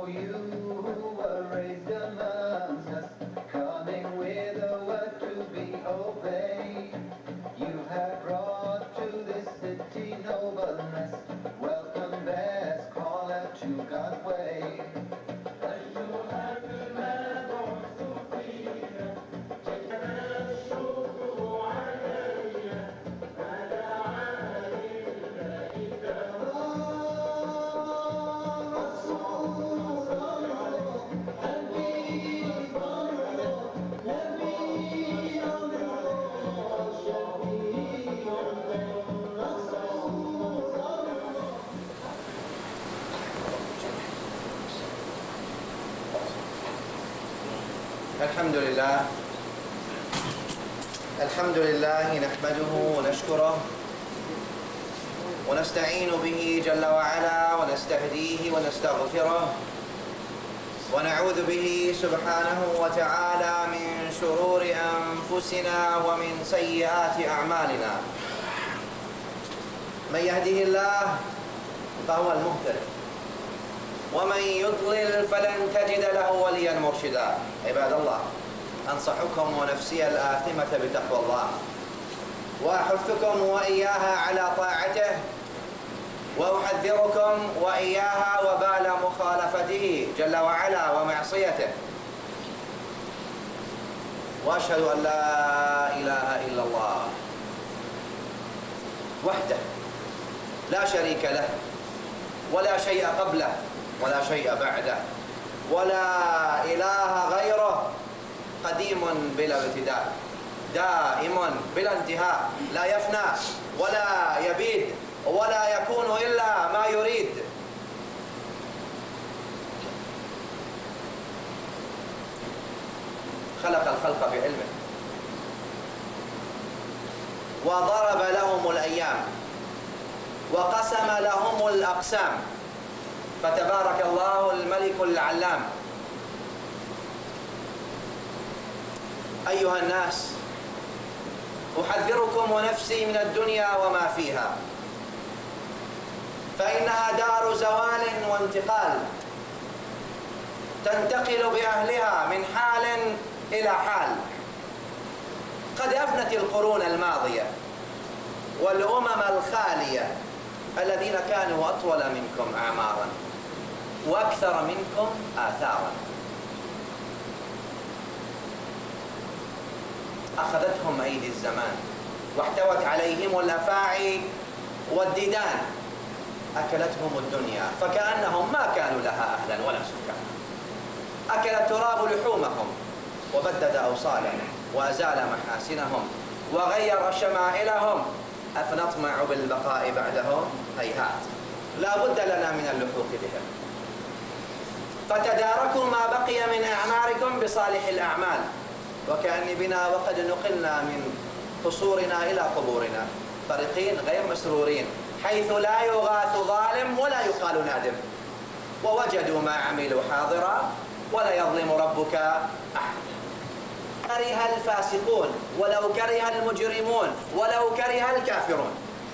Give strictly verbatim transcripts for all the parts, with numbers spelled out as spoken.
you who were raised amongst us, coming with a word to be obeyed. You have brought to this city nobleness. Welcome, best caller to God's way. الحمد لله الحمد لله نحمده ونشكره ونستعين به جل وعلا ونستهديه ونستغفره ونعوذ به سبحانه وتعالى من شرور أنفسنا ومن سيئات أعمالنا. من يهده الله فهو المهتد ومن يضلل فلن تجد له وليا مرشدا. عباد الله، أنصحكم ونفسي الآثمة بتقوى الله، وأحثكم وإياها على طاعته، وأحذركم وإياها وبال مخالفته جل وعلا ومعصيته. وأشهد أن لا إله إلا الله وحده لا شريك له ولا شيء قبله ولا شيء بعده ولا إله غيره، قديم بلا ابتداء دائم بلا انتهاء، لا يفنى ولا يبيد ولا يكون إلا ما يريد. خلق الخلق بعلمه وضرب لهم الأيام وقسم لهم الأقسام، فتبارك الله الملك العلام. أيها الناس، أحذركم ونفسي من الدنيا وما فيها، فإنها دار زوال وانتقال، تنتقل بأهلها من حال إلى حال. قد أفنت القرون الماضية والأمم الخالية الذين كانوا أطول منكم أعمارا وأكثر منكم آثارا، أخذتهم أيدي الزمان واحتوت عليهم الأفاعي والديدان، أكلتهم الدنيا فكأنهم ما كانوا لها أهلا ولا سكانا. أكل التراب لحومهم وبدد أوصالهم وأزال محاسنهم وغير شمائلهم، أفنطمع بالبقاء بعدهم؟ هيهات، لا بد لنا من اللحوق بهم. فتداركوا ما بقي من أعماركم بصالح الأعمال، وكأن بنا وقد نقلنا من قصورنا إلى قبورنا فرقين غير مسرورين، حيث لا يغاث ظالم ولا يقال نادم، ووجدوا ما عملوا حاضرا ولا يظلم ربك أحد. كره الفاسقون ولو كره المجرمون ولو كره الكافرون.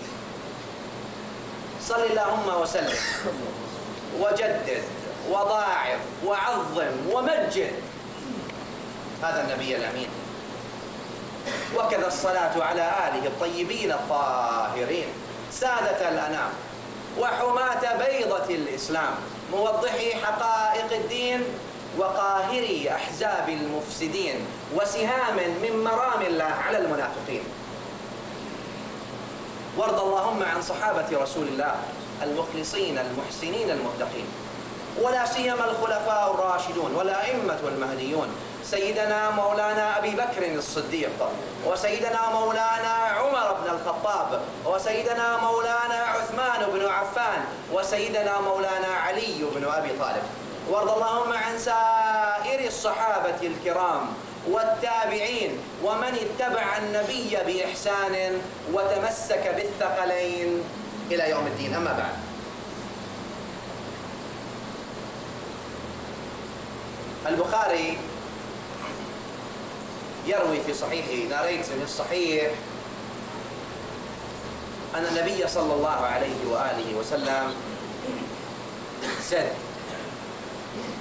صل اللهم وسلم وجدد وضاعف وعظم ومجد هذا النبي الأمين، وكذا الصلاة على آله الطيبين الطاهرين سادة الأنام وحماة بيضة الإسلام، موضحي حقائق الدين وقاهري أحزاب المفسدين، وسهام من مرام الله على المنافقين. وارض اللهم عن صحابة رسول الله المخلصين المحسنين المتقين، ولا سيما الخلفاء الراشدون والأئمة المهديون، سيدنا مولانا أبي بكر الصديق، وسيدنا مولانا عمر بن الخطاب، وسيدنا مولانا عثمان بن عفان، وسيدنا مولانا علي بن أبي طالب. وارض اللهم عن سائر الصحابة الكرام والتابعين ومن اتبع النبي بإحسان وتمسك بالثقلين إلى يوم الدين. أما بعد، البخاري يروي في صحيحه، ناريت من الصحيح، أن النبي صلى الله عليه وآله وسلم said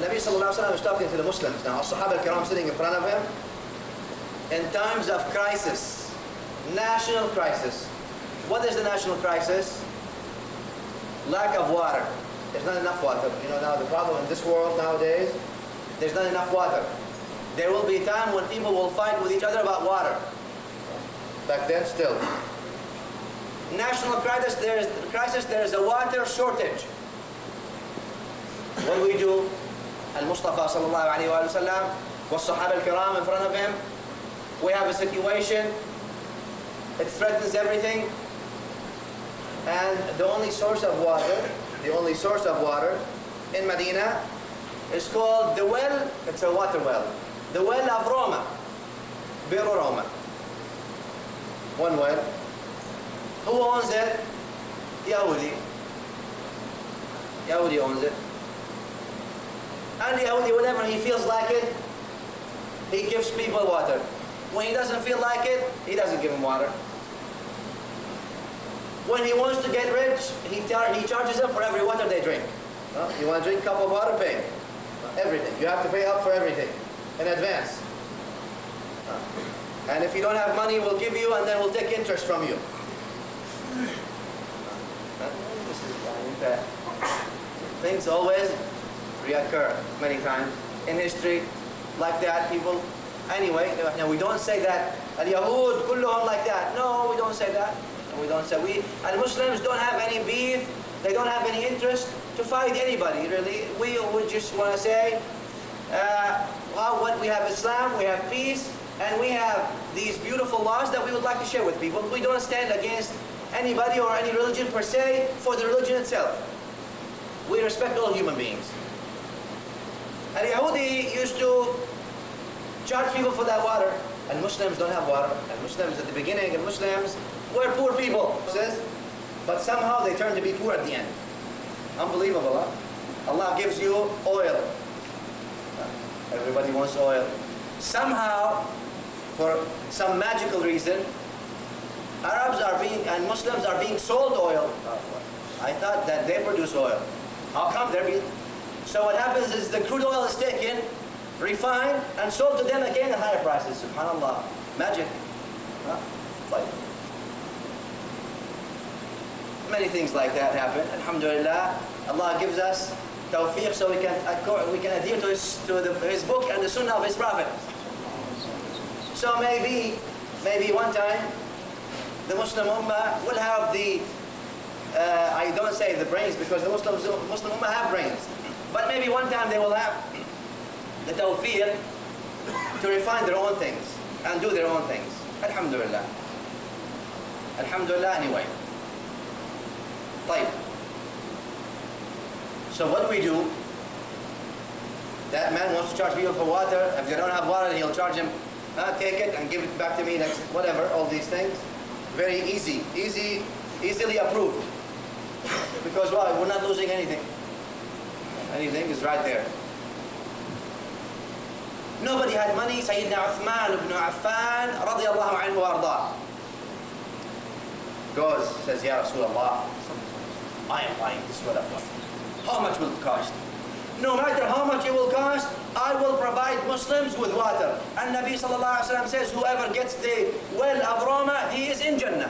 Nabi sallallahu alaihi wasallam is talking to the Muslims now. As-Sahaba al-Kiram sitting in front of him. In times of crisis, national crisis. What is the national crisis? Lack of water. There's not enough water. You know, now the problem in this world nowadays, there's not enough water. There will be a time when people will fight with each other about water. Back then, still. National crisis, there is crisis, there is a water shortage. What do we do? Al-Mustafa sallallahu alayhi wa sallam was Sahaba al-Kiram in front of him. We have a situation, it threatens everything, and the only source of water, the only source of water in Medina is called the well, it's a water well. The well of Roma, Bir Roma. One well. Who owns it? Yahudi. Yahudi owns it. And Yahudi, whenever he feels like it, he gives people water. When he doesn't feel like it, he doesn't give them water. When he wants to get rich, he, he charges them for every water they drink. Huh? You want to drink a cup of water? Pay. Everything. You have to pay up for everything in advance. Huh? And if you don't have money, we'll give you and then we'll take interest from you. Things always reoccur many times in history like that. People, anyway, now we don't say that al-Yahud kulluhum like that. No, we don't say that. We don't say we. And Muslims don't have any beef. They don't have any interest to fight anybody. Really, we would just want to say, uh, well, what we have Islam, we have peace, and we have these beautiful laws that we would like to share with people. We don't stand against anybody or any religion per se for the religion itself. We respect all human beings. And Yahudi used to charge people for that water, and Muslims don't have water. And Muslims at the beginning, and Muslims were poor people, says, but somehow they turn to be poor at the end. Unbelievable, huh? Allah gives you oil. Everybody wants oil. Somehow, for some magical reason, Arabs are being, and Muslims are being sold oil. I thought that they produce oil. How come they're being? So what happens is the crude oil is taken, refined, and sold to them again at higher prices. SubhanAllah. Magic. Huh? Like, many things like that happen. Alhamdulillah. Allah gives us tawfiq so we can we can adhere to his, to the, his book and the sunnah of his prophet. So maybe, maybe one time, the Muslim Ummah will have the, uh, I don't say the brains because the Muslims, Muslim Ummah have brains, but maybe one time they will have the tawfiq to refine their own things and do their own things. Alhamdulillah. Alhamdulillah anyway. طيب. So what do we do? That man wants to charge people for water. If they don't have water, he'll charge them, uh, take it and give it back to me next, whatever, all these things. Very easy, easy, easily approved. Because why? We're not losing anything. Anything is right there. Nobody had money. Sayyidina Uthman ibn Affan radiyallahu anhu wa arda goes, says, Ya Rasulullah, I am buying this well of water. How much will it cost? No matter how much it will cost, I will provide Muslims with water. And Nabi sallallahu alaihi wasallam says, whoever gets the well of Roma, he is in Jannah.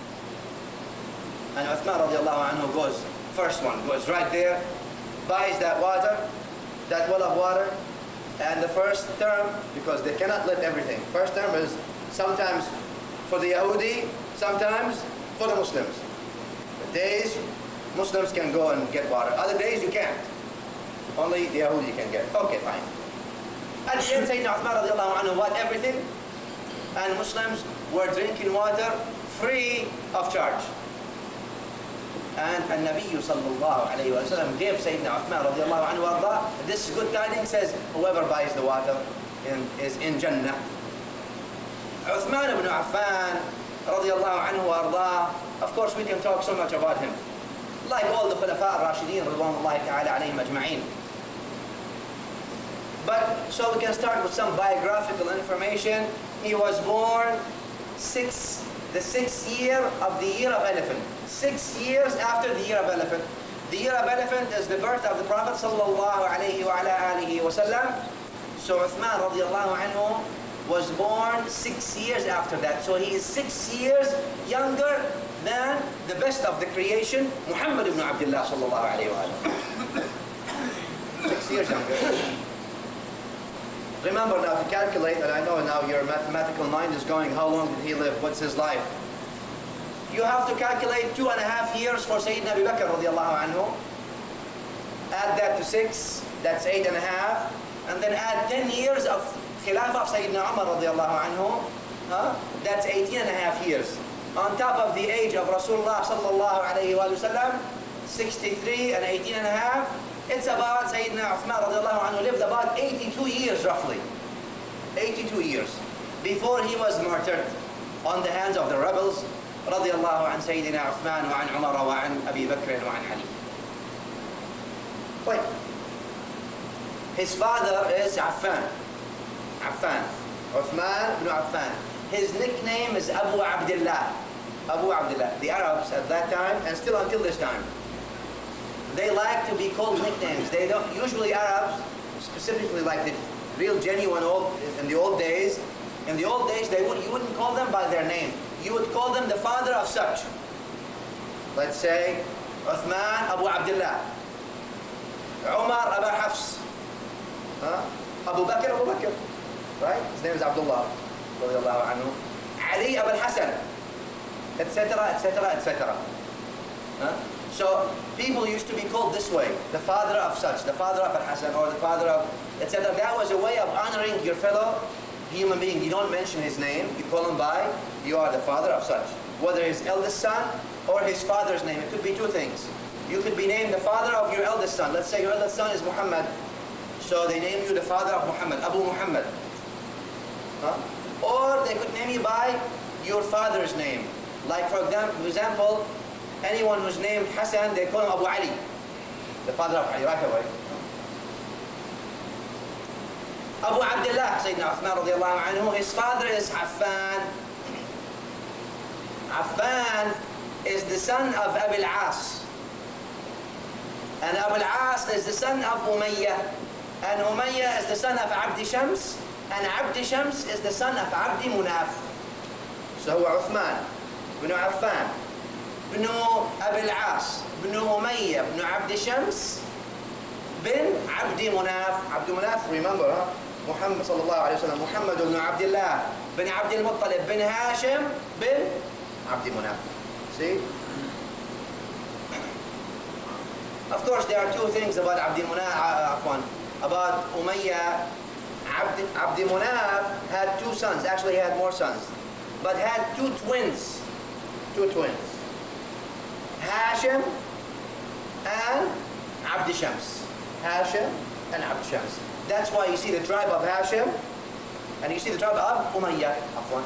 And Uthman radiallahu anhu goes, first one, goes right there, buys that water, that well of water, and the first term, because they cannot let everything. First term is sometimes for the Yahudi, sometimes for the Muslims. The days Muslims can go and get water. Other days you can't. Only the Yahudi can get. Okay, fine. At the end, Sayyidina Uthman radiallahu anhu bought everything, and Muslims were drinking water free of charge. And An-Nabi sallallahu alayhi wa sallam gave Sayyidina Uthman radiallahu anhu arda, this good tidings says, whoever buys the water in, is in Jannah. Uthman ibn Affan radiallahu anhu arda, of course we can talk so much about him. Like all the Khulafa al-Rashideen radwanullahi ta'ala alayhim ajma'in. But, so we can start with some biographical information. He was born six, the sixth year of the year of elephant. Six years after the year of elephant. The year of elephant is the birth of the Prophet sallallahu alayhi wa ala alihi wa sallam. So Uthman radiallahu anhu was born six years after that. So he is six years younger than the best of the creation, Muhammad ibn Abdullah sallallahu alayhi wa sallam. Six years younger. Remember now to calculate, and I know now your mathematical mind is going, how long did he live? What's his life? You have to calculate two and a half years for Sayyidina Abu Bakr radiallahu anhu. Add that to six, that's eight and a half. And then add ten years of Khilafah of Sayyidina Umar radiallahu anhu. Huh? That's eighteen and a half years. On top of the age of Rasulullah sallallahu alayhi wa sallam, sixty-three and eighteen and a half. It's about Sayyidina Uthman radiallahu anhu lived about eighty-two years roughly. eighty-two years. Before he was murdered on the hands of the rebels. Radiallahu an Sayyidina Uthman wa an Umar wa an Abi Bakr wa an Ali. Wait. His father is Affan. Affan. Uthman ibn Affan. His nickname is Abu Abdullah. Abu Abdullah. The Arabs at that time, and still until this time, they like to be called nicknames. They don't, usually Arabs, specifically like the real genuine old, in the old days, in the old days, they would, you wouldn't call them by their name. You would call them the father of such. Let's say, Uthman Abu Abdullah. Umar Abu Hafs. Huh? Abu Bakr Abu Bakr. Right? His name is Abdullah. Ali Abu Hassan. Etc, etc, et cetera. So people used to be called this way, the father of such, the father of Al-Hassan, or the father of, et cetera. That was a way of honoring your fellow human being. You don't mention his name, you call him by, you are the father of such. Whether his eldest son or his father's name, it could be two things. You could be named the father of your eldest son. Let's say your eldest son is Muhammad, so they name you the father of Muhammad, Abu Muhammad. Huh? Or they could name you by your father's name. Like for example, anyone who's named Hassan, they call him Abu Ali, the father of Ali, right away. Abu Abdullah, Sayyidina Uthman radiallahu anhu, his father is Affan. Affan is the son of Abu al-As. And Abu al-As is the son of Umayyah. And Umayyah is the son of Abd Shams. And Abd Shams is the son of Abd Munaf. So Uthman ibn Affan, ibn Abu al-As, ibn Umayyah, ibn Abd Shams, bin Abd Munaf. Abd Munaf, remember, huh? Muhammad sallallahu alayhi wa sallam, Muhammad ibn Abdullah, bin Abd al-Muttalib, bin Hashim, bin Abd Munaf. See? Of course, there are two things about Abd Munaf, uh, about Umayyah. Abd, Abd Munaf had two sons, actually he had more sons, but had two twins, two twins, Hashim and Abd Shams. Hashim and Abd Shams. That's why you see the tribe of Hashim and you see the tribe of Umayyah. Afwan.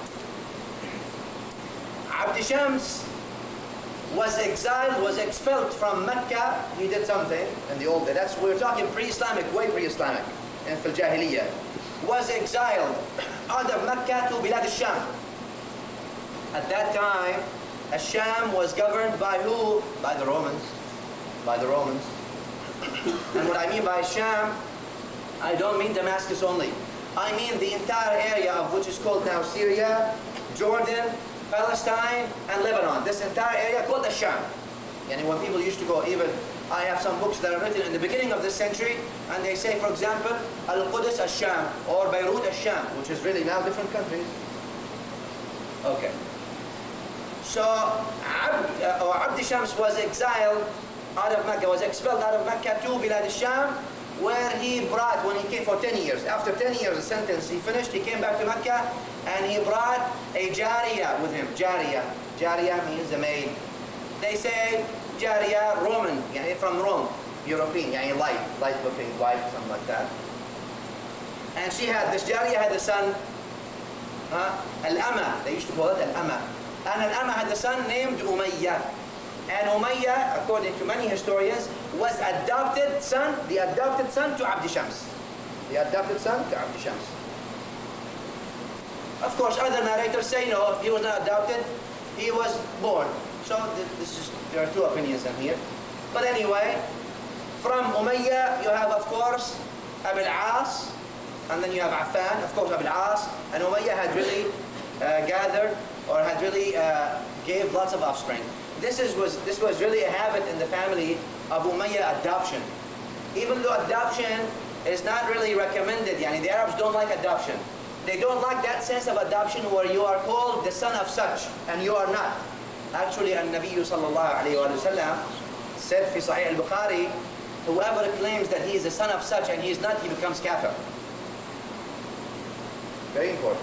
Abd Shams was exiled, was expelled from Mecca. He did something in the old days. That's, we're talking pre-Islamic, way pre-Islamic, in Fil Jahiliyyah. Was exiled out of Mecca to Bilad al-Sham. At that time, al-Sham was governed by who? By the Romans. By the Romans. And what I mean by Sham, I don't mean Damascus only. I mean the entire area of which is called now Syria, Jordan, Palestine, and Lebanon. This entire area called the Sham. And when people used to go, even I have some books that are written in the beginning of this century, and they say, for example, Al-Qudus al-Sham, or Beirut al-Sham, which is really now different countries. Okay. So, Abd, uh, or Abd Shams was exiled out of Mecca, was expelled out of Mecca to Bilad al-Sham, where he brought, when he came for ten years, after ten years, the sentence, he finished, he came back to Mecca, and he brought a Jariya with him. Jariya. Jariya means a maid. They say Jariya, Roman, yani from Rome, European, yani light, light looking, white, something like that. And she had, this Jariya had a son, uh, Al-Ama, they used to call it Al-Ama. And Al-Ama had a son named Umayyah. And Umayyah, according to many historians, was adopted son, the adopted son to Abd Shams. The adopted son to Abd Shams. Of course, other narrators say no, he was not adopted, he was born. So this is, there are two opinions in here. But anyway, from Umayyah you have, of course, Abu al-As, and then you have Affan. Of course, Abu al-As and Umayyah had really uh, gathered or had really uh, gave lots of offspring. This is was this was really a habit in the family of Umayyah, adoption. Even though adoption is not really recommended, yani the Arabs don't like adoption. They don't like that sense of adoption where you are called the son of such and you are not. Actually, An-Nabi sallallahu alayhi wa sallam said fi Sahih al-Bukhari, whoever claims that he is the son of such and he is not, he becomes kafir. Very important.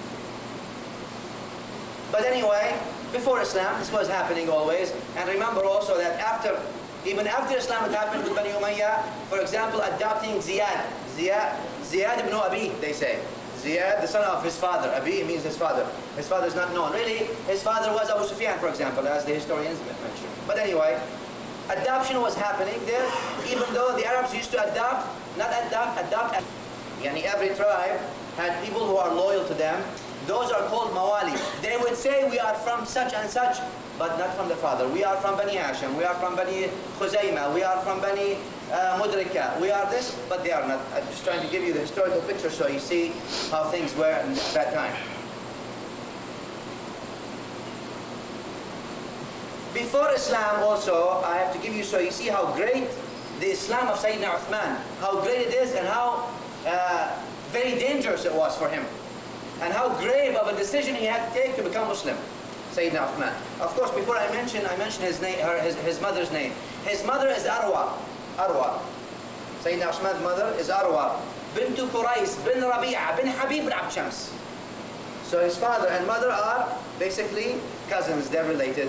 But anyway, before Islam, this was happening always. And remember also that after, even after Islam, it happened with Bani Umayyah. For example, adopting Ziyad. Ziyad, Ziyad ibn Abi, they say. Ziyad, the son of his father. Abi means his father. His father is not known. Really, his father was Abu Sufyan, for example, as the historians mention. But anyway, adoption was happening there, even though the Arabs used to adopt, not adopt, adopt. Yani every tribe had people who are loyal to them. Those are called mawali. They would say we are from such and such, but not from the father. We are from Bani Hashim, we are from Bani Khuzaymah, we are from Bani uh, Mudrika, we are this, but they are not. I'm just trying to give you the historical picture so you see how things were at that time. Before Islam also, I have to give you so you see how great the Islam of Sayyidina Uthman, how great it is and how uh, very dangerous it was for him. And how grave of a decision he had to take to become Muslim, Sayyidina Uthman. Of course, before I mention, I mentioned his name, her, his, his mother's name. His mother is Arwa. Arwa. Sayyidina Uthman's mother is Arwa. Bint Quraysh, bin Rabi'a, bin Habib bin Abd Shams. So his father and mother are basically cousins, they're related.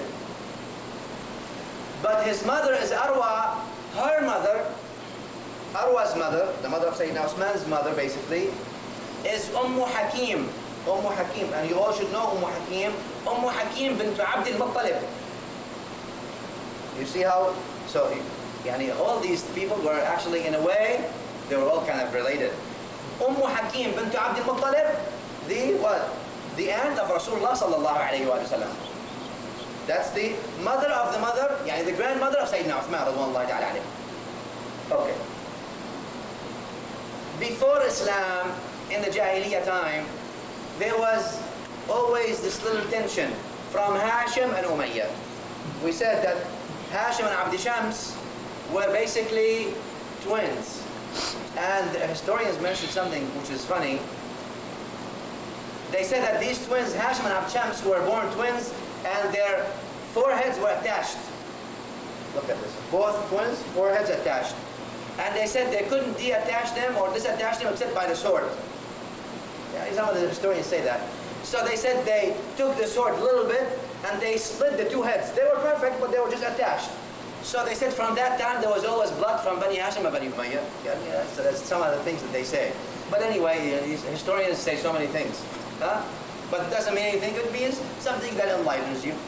But his mother is Arwa, her mother, Arwa's mother, the mother of Sayyidina Uthman's mother basically, is Ummu Hakim. Ummu Hakim, and you all should know Ummu Hakim. Ummu Hakim bint Abd al-Muttalib. You see how, so, yani all these people were actually in a way, they were all kind of related. Ummu Hakim bint Abd al-Muttalib, the what? The aunt of Rasulullah sallallahu alayhi wa sallam. That's the mother of the mother, yani the grandmother of Sayyidina Uthman radhiyallahu ta'ala alayhi. Okay. Before Islam, in the Jahiliyyah time, there was always this little tension from Hashim and Umayyah. We said that Hashim and Abd Shams were basically twins. And the historians mentioned something which is funny. They said that these twins, Hashim and Abd Shams, were born twins and their foreheads were attached. Look at this. Both twins, foreheads attached. And they said they couldn't deattach them or disattach them except by the sword. Yeah, some of the historians say that. So they said they took the sword a little bit and they split the two heads. They were perfect, but they were just attached. So they said from that time there was always blood from Bani Hashim and Bani Umayyah. Yeah, yeah, so that's some of the things that they say. But anyway, these historians say so many things. Huh? But it doesn't mean anything. It means something that enlightens you.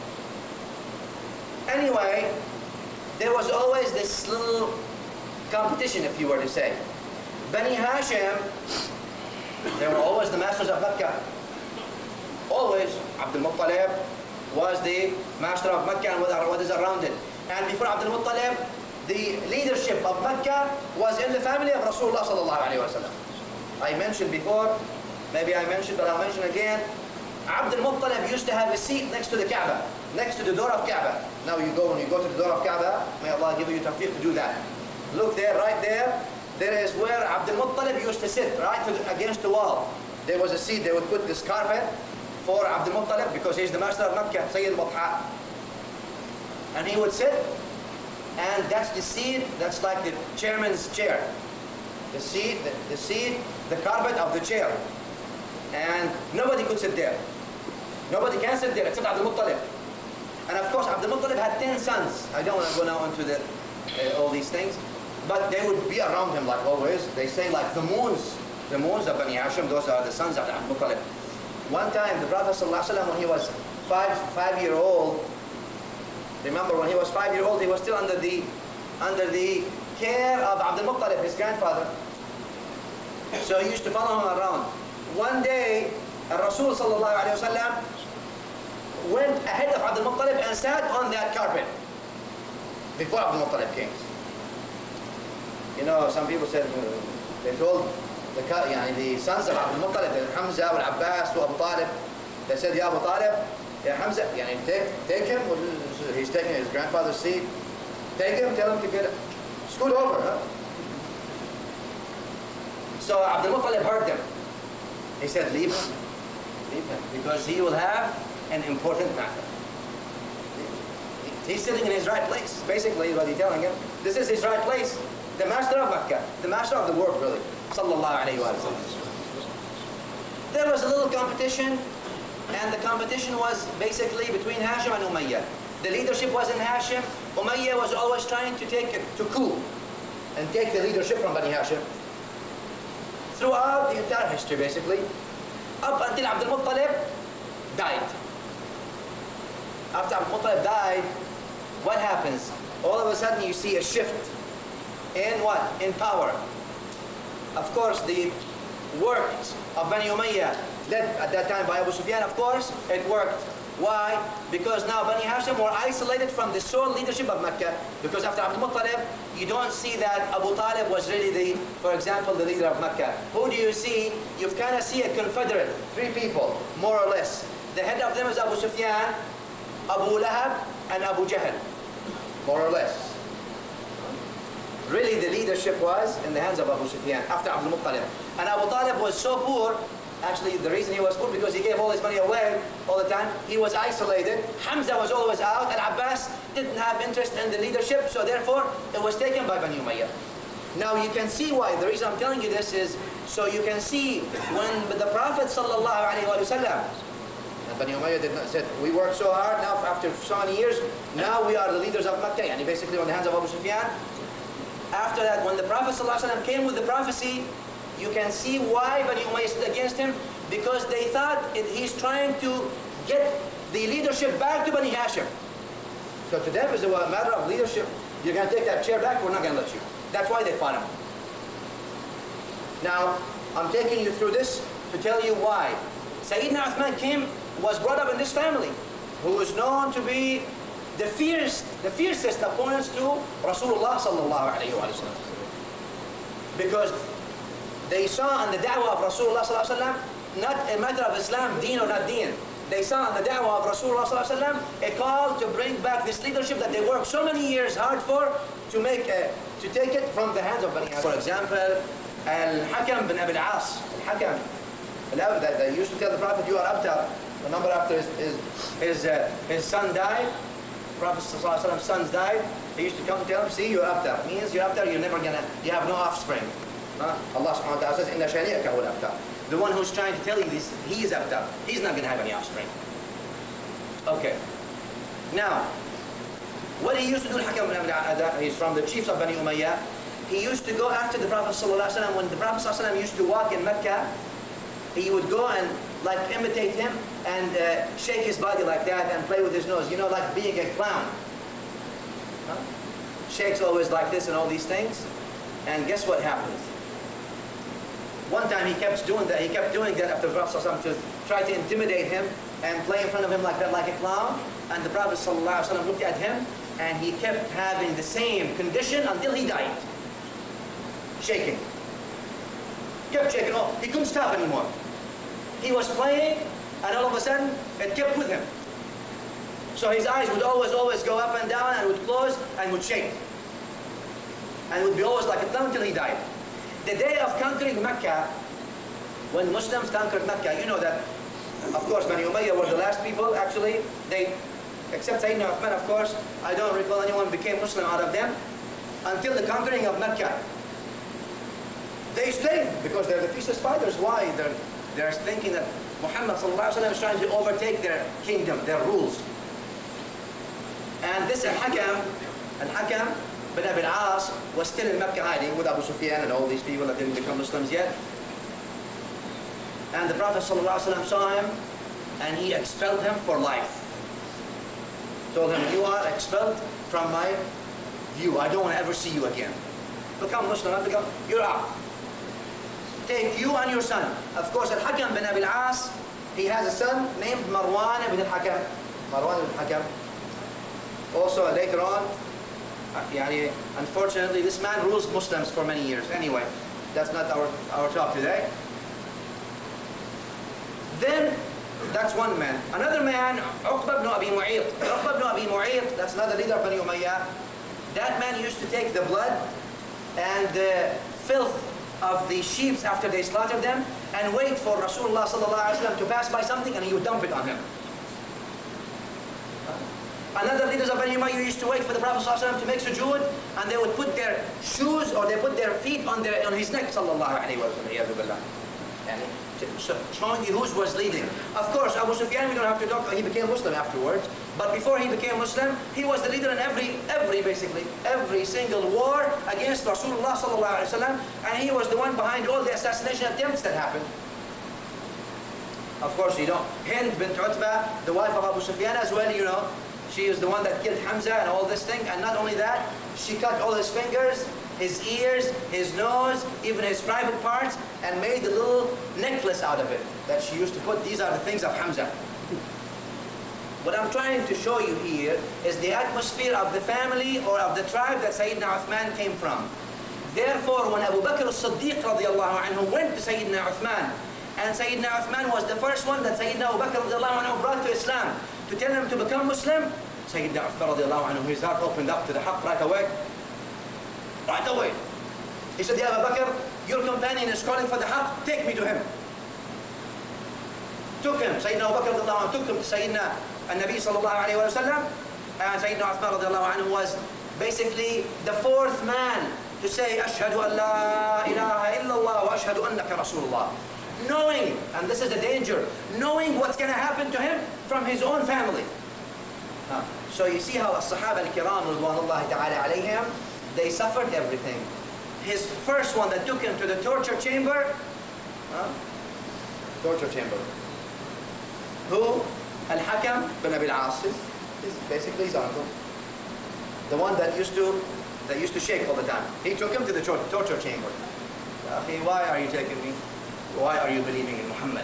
Anyway, there was always this little competition, if you were to say. Bani Hashim, they were always the masters of Mecca. Always, Abd al-Muttalib was the master of Mecca and what is around it. And before Abd al-Muttalib, the leadership of Mecca was in the family of Rasulullah sallallahu alayhi wa sallam. I mentioned before, maybe I mentioned, but I'll mention again, Abd al-Muttalib used to have a seat next to the Kaaba, next to the door of Kaaba. Now you go, when you go to the door of Kaaba, may Allah give you tawfiq to do that. Look there, right there, there is where Abd al-Muttalib used to sit, right to the, against the wall. There was a seat, they would put this carpet for Abd al-Muttalib because he's the master of Mecca, Sayyid al-Batha. And he would sit, and that's the seat, that's like the chairman's chair. The seat, the, the seat, the carpet of the chair. And nobody could sit there. Nobody can sit there except Abd al-Muttalib. And of course, Abd al-Muttalib had ten sons. I don't want to go now into the, uh, all these things. But they would be around him like always. They say like the moons, the moons of Bani Hashim, those are the sons of Abd al-Muttalib. One time, the Prophet ﷺ, when he was five, five year old, remember when he was five year old, he was still under the, under the care of Abd al-Muttalib, his grandfather. So he used to follow him around. One day, Rasul ﷺ went ahead of Abd al-Muttalib and sat on that carpet. before Abdul Muttalib came. You know, some people said, they told the, يعني, the sons of Abdul Muttalib, Hamza, Al Abbas, Abu Talib, they said, Ya Abu Talib, Ya Hamza, يعني, take, take him, he's taking his grandfather's seat, take him, tell him to get, scoot over, huh? So Abdul Muttalib heard them. He said, leave him, leave him, because he will have an important matter. He's sitting in his right place, basically what he's telling him. This is his right place. The master of Mecca, the master of the world, really. Sallallahu alayhi wa sallam. There was a little competition, and the competition was basically between Hashim and Umayyah. The leadership was in Hashim. Umayyah was always trying to take it to coup and take the leadership from Bani Hashim. Throughout the entire history, basically, up until Abdul Muttalib died. After Abdul Muttalib died, what happens? All of a sudden you see a shift in what? In power. Of course, the work of Bani Umayyah, led at that time by Abu Sufyan, of course, it worked. Why? Because now Bani Hashim were isolated from the sole leadership of Mecca. Because after Abdul Muttalib, you don't see that Abu Talib was really the, for example, the leader of Mecca. Who do you see? You kind of see a confederate, three people, more or less. The head of them is Abu Sufyan, Abu Lahab, and Abu Jahl, more or less. Really, the leadership was in the hands of Abu Sufyan after Abdul Muttalib. And Abu Talib was so poor, actually the reason he was poor because he gave all his money away all the time. He was isolated. Hamza was always out. Al-Abbas didn't have interest in the leadership, so therefore it was taken by Bani Umayyah. Now you can see why. The reason I'm telling you this is so you can see when the Prophet sallallahu alaihi wasallam, and Bani Umayyah did not said, we worked so hard now after so many years, now we are the leaders of Mecca, and basically on the hands of Abu Sufyan. After that, when the Prophet ﷺ came with the prophecy, you can see why Bani Umayyah stood against him, because they thought it, he's trying to get the leadership back to Bani Hashim. So to them, it's a matter of leadership. You're going to take that chair back, we're not going to let you. That's why they fought him. Now, I'm taking you through this to tell you why. Sayyidina Uthman came, was brought up in this family, who is known to be the fierce, the fiercest opponents to Rasulullah sallallahu alayhi wa sallam. Because they saw in the da'wah of Rasulullah sallallahu alayhi wa sallam not a matter of Islam, deen or not deen. They saw in the da'wah of Rasulullah sallallahu alayhi wa sallam a call to bring back this leadership that they worked so many years hard for, to make a, to take it from the hands of Bani Hashim. For example, Al-Hakam bin Abi al-As, Al-Hakam, that they used to tell the Prophet, you are abtar. The number after his, his, his, uh, his son died, Prophet ﷺ's sons died, he used to come and tell him, see, you're abtar. Means you're abtar, you're never gonna, you have no offspring. Huh? Allah subhanahu wa ta'ala says, Inna shani'aka huwa al-abtar. The one who's trying to tell you this, he is abtar. He's not gonna have any offspring. Okay. Now, what he used to do, Al-Hakam bin Abi al-As, he's from the chiefs of Bani Umayyah. He used to go after the Prophet ﷺ. When the Prophet ﷺ used to walk in Mecca, he would go and like imitate him and uh, shake his body like that and play with his nose, you know, like being a clown. Huh? Shakes always like this and all these things. And guess what happened? One time he kept doing that, he kept doing that after the Prophet ﷺ to try to intimidate him and play in front of him like that, like a clown. And the Prophet ﷺ looked at him and he kept having the same condition until he died. Shaking. Kept shaking. Oh, he couldn't stop anymore. He was playing, and all of a sudden, it kept with him. So his eyes would always, always go up and down, and would close, and would shake. And would be always like a clown until he died. The day of conquering Mecca, when Muslims conquered Mecca, you know that, of course, Bani Umayyah were the last people, actually. They, except Sayyidina Uthman, of course, I don't recall anyone became Muslim out of them, until the conquering of Mecca. They stayed, because they're the fiercest fighters. Why? They're, they're thinking that Muhammad sallallahu alaihi wasallam is trying to overtake their kingdom, their rules. And this Al-Hakam, Al-Hakam bin Abi al-As was still in Mecca hiding with Abu Sufyan and all these people that didn't become Muslims yet. And the Prophet sallallahu alaihi wasallam saw him and he expelled him for life. Told him, you are expelled from my view. I don't want to ever see you again. Become Muslim, become, you're out. Take you and your son. Of course, Al-Hakam bin Abi al-As, he has a son named Marwan ibn al-Hakam. Marwan ibn al-Hakam. Also, later on, Uh, yani, unfortunately, this man rules Muslims for many years. Anyway, that's not our, our talk today. Then, that's one man. Another man, Uqba ibn Abi Mu'ayt. Uqba ibn Abi Mu'ayt, that's another leader of Bani Umayyah. That man used to take the blood and the filth of the sheep after they slaughtered them and wait for Rasulullah sallallahu alaihi wasallam to pass by something and he would dump it on him. Another leaders of Bani Umayyah used to wait for the Prophet sallallahu alaihi wasallam to make sujood and they would put their shoes or they put their feet on their on his neck sallallahu alaihi wasallam. Showing you who was leading. Of course, Abu Sufyan, we don't have to talk, he became Muslim afterwards. But before he became Muslim, he was the leader in every, every basically, every single war against Rasulullah sallallahu alaihi wasallam, and he was the one behind all the assassination attempts that happened. Of course, you know, Hind bint Utbah, the wife of Abu Sufyan as well, you know, she is the one that killed Hamza and all this thing, and not only that, she cut all his fingers, his ears, his nose, even his private parts, and made a little necklace out of it that she used to put. These are the things of Hamza. What I'm trying to show you here is the atmosphere of the family or of the tribe that Sayyidina Uthman came from. Therefore, when Abu Bakr as-Siddiq radiallahu anhu went to Sayyidina Uthman, and Sayyidina Uthman was the first one that Sayyidina Abu Bakr radiallahu anhu brought to Islam to tell him to become Muslim, Sayyidina Uthman radiallahu anhu, his heart opened up to the haqq right away. Right away. He said, Ya Abu Bakr, your companion is calling for the haqq, take me to him. Took him, Sayyidina Abu Bakr radiallahu anhu, took him to Sayyidina An-Nabi sallallahu alayhi wa sallam, and Sayyidina Uthman radiallahu anhu was basically the fourth man to say, Ashhadu an la ilaha illallah wa ashhadu annaka Rasulullah. Knowing, and this is the danger, knowing what's going to happen to him from his own family. Huh. So you see how as-Sahaba al-Kiram ridwanullahi ta'ala alayhim, they suffered everything. His first one that took him to the torture chamber, huh? torture chamber. Who? Al-Hakam bin Abi al-As is basically his uncle. The one that used to that used to shake all the time. He took him to the torture chamber. Okay, why are you taking me? Why are you believing in Muhammad?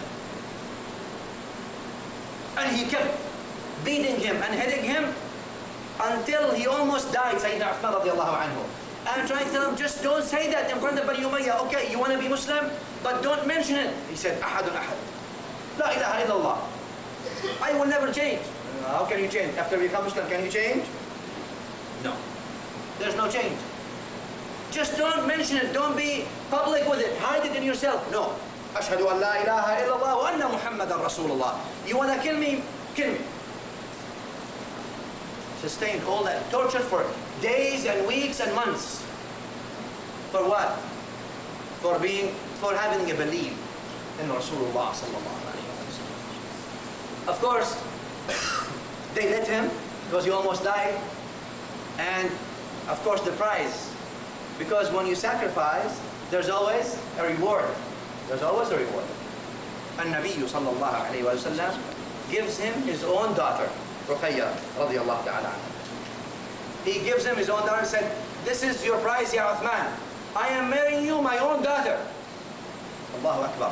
And he kept beating him and hitting him until he almost died, Sayyidina Uthman radiallahu anhu. And trying to tell him, just don't say that in front of Bani Umayyah. Okay, you want to be Muslim, but don't mention it. He said, Ahadun ahad. La ilaha illallah. I will never change. How can you change? After you become Muslim, can you change? No. There's no change. Just don't mention it. Don't be public with it. Hide it in yourself. No. Ashhadu an la ilaha illallah wa anna Muhammadan Rasulullah. You want to kill me? Kill me. Sustained all that torture for days and weeks and months. For what? For being, for having a belief in Rasulullah sallallahu alaihi wasallam. Of course, they let him because he almost died. And of course the prize. Because when you sacrifice, there's always a reward. There's always a reward. And Nabi sallallahu alayhi wa sallam gives him his own daughter, Ruqayya radiyallahu ta'ala. He gives him his own daughter and said, this is your prize, Ya Uthman. I am marrying you my own daughter. Allahu Akbar.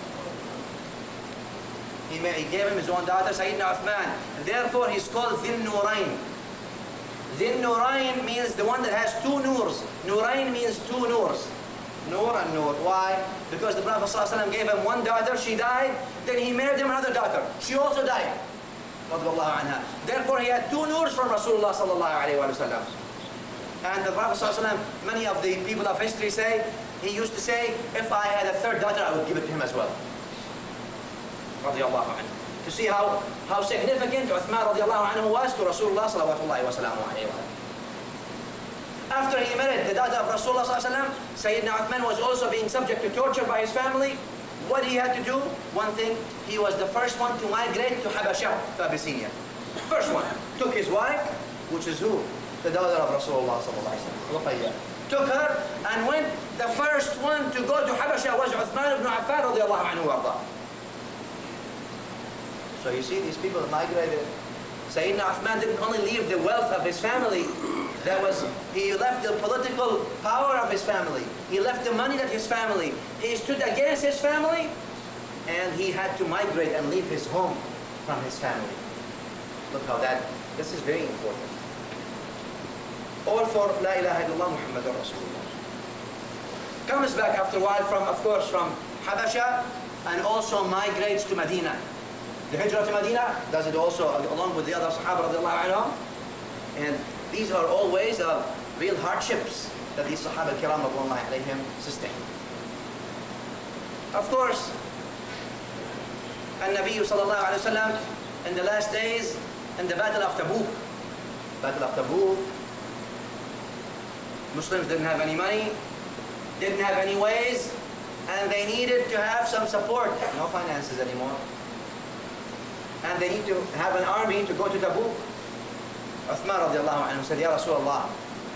He, he gave him his own daughter, Sayyidina Uthman. Therefore, he's called Dhil Nurayn. Dhil Nurayn means the one that has two noors. Nurayn means two noors. Noor and Noor. Why? Because the Prophet ﷺ gave him one daughter, she died, then he married him another daughter. She also died. Therefore, he had two noors from Rasulullah ﷺ. And the Prophet ﷺ, many of the people of history say, he used to say, if I had a third daughter, I would give it to him as well. To see how, how significant Uthman radiallahu anhu was to Rasulullah sallallahu alayhi wa sallam. After he married the daughter of Rasulullah sallallahu alayhi wa sallam, Sayyidina Uthman was also being subject to torture by his family. What he had to do? One thing, he was the first one to migrate to Habasha, to Abyssinia. First one. Took his wife, which is who? The daughter of Rasulullah sallallahu alayhi wa sallam. Took her and went. The first one to go to Habasha was Uthman ibn Affan radiallahu anhu wa arda. So you see, these people migrated. Sayyidina Uthman didn't only leave the wealth of his family, that was, he left the political power of his family. He left the money of his family. He stood against his family, and he had to migrate and leave his home from his family. Look how that, this is very important. all for La ilaha illallah Muhammadur Rasulullah. Comes back after a while from, of course, from Habasha, and also migrates to Medina. The Hijrah to Medina does it also along with the other Sahaba radiallahu anhum. And these are all ways of real hardships that these Sahaba al-Kiram radiallahu alayhim sustain. Of course, An-Nabi sallallahu alayhi wa sallam in the last days, in the Battle of Tabuk, Battle of Tabuk, Muslims didn't have any money, didn't have any ways, and they needed to have some support. No finances anymore. And they need to have an army to go to Tabuk. Uthman radiallahu anhu said, Ya Rasulullah,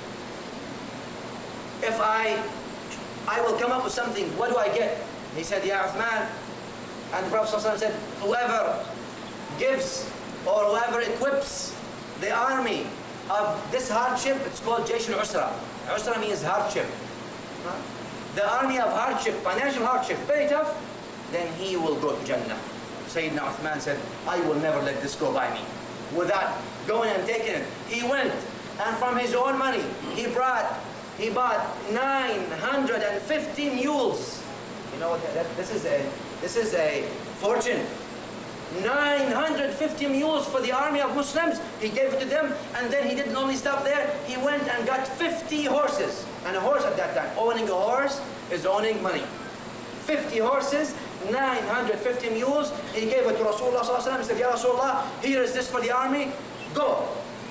if I, I will come up with something, what do I get? He said, Ya Uthman, and the Prophet ﷺ said, whoever gives or whoever equips the army of this hardship, it's called Jaysh al-Usra. Usra means hardship. Huh? The army of hardship, financial hardship, very tough, then he will go to Jannah. Sayyidina Uthman said, I will never let this go by me without going and taking it. He went, and from his own money, he brought, he bought nine hundred fifty mules. You know what, that, this is a, this is a fortune. nine hundred fifty mules for the army of Muslims. He gave it to them, and then he didn't only stop there, he went and got fifty horses. And a horse at that time, owning a horse is owning money. fifty horses, nine hundred fifty mules. He gave it to Rasulullah sallallahu alaihi wasallam. He said, Ya Rasulullah, here is this for the army, go.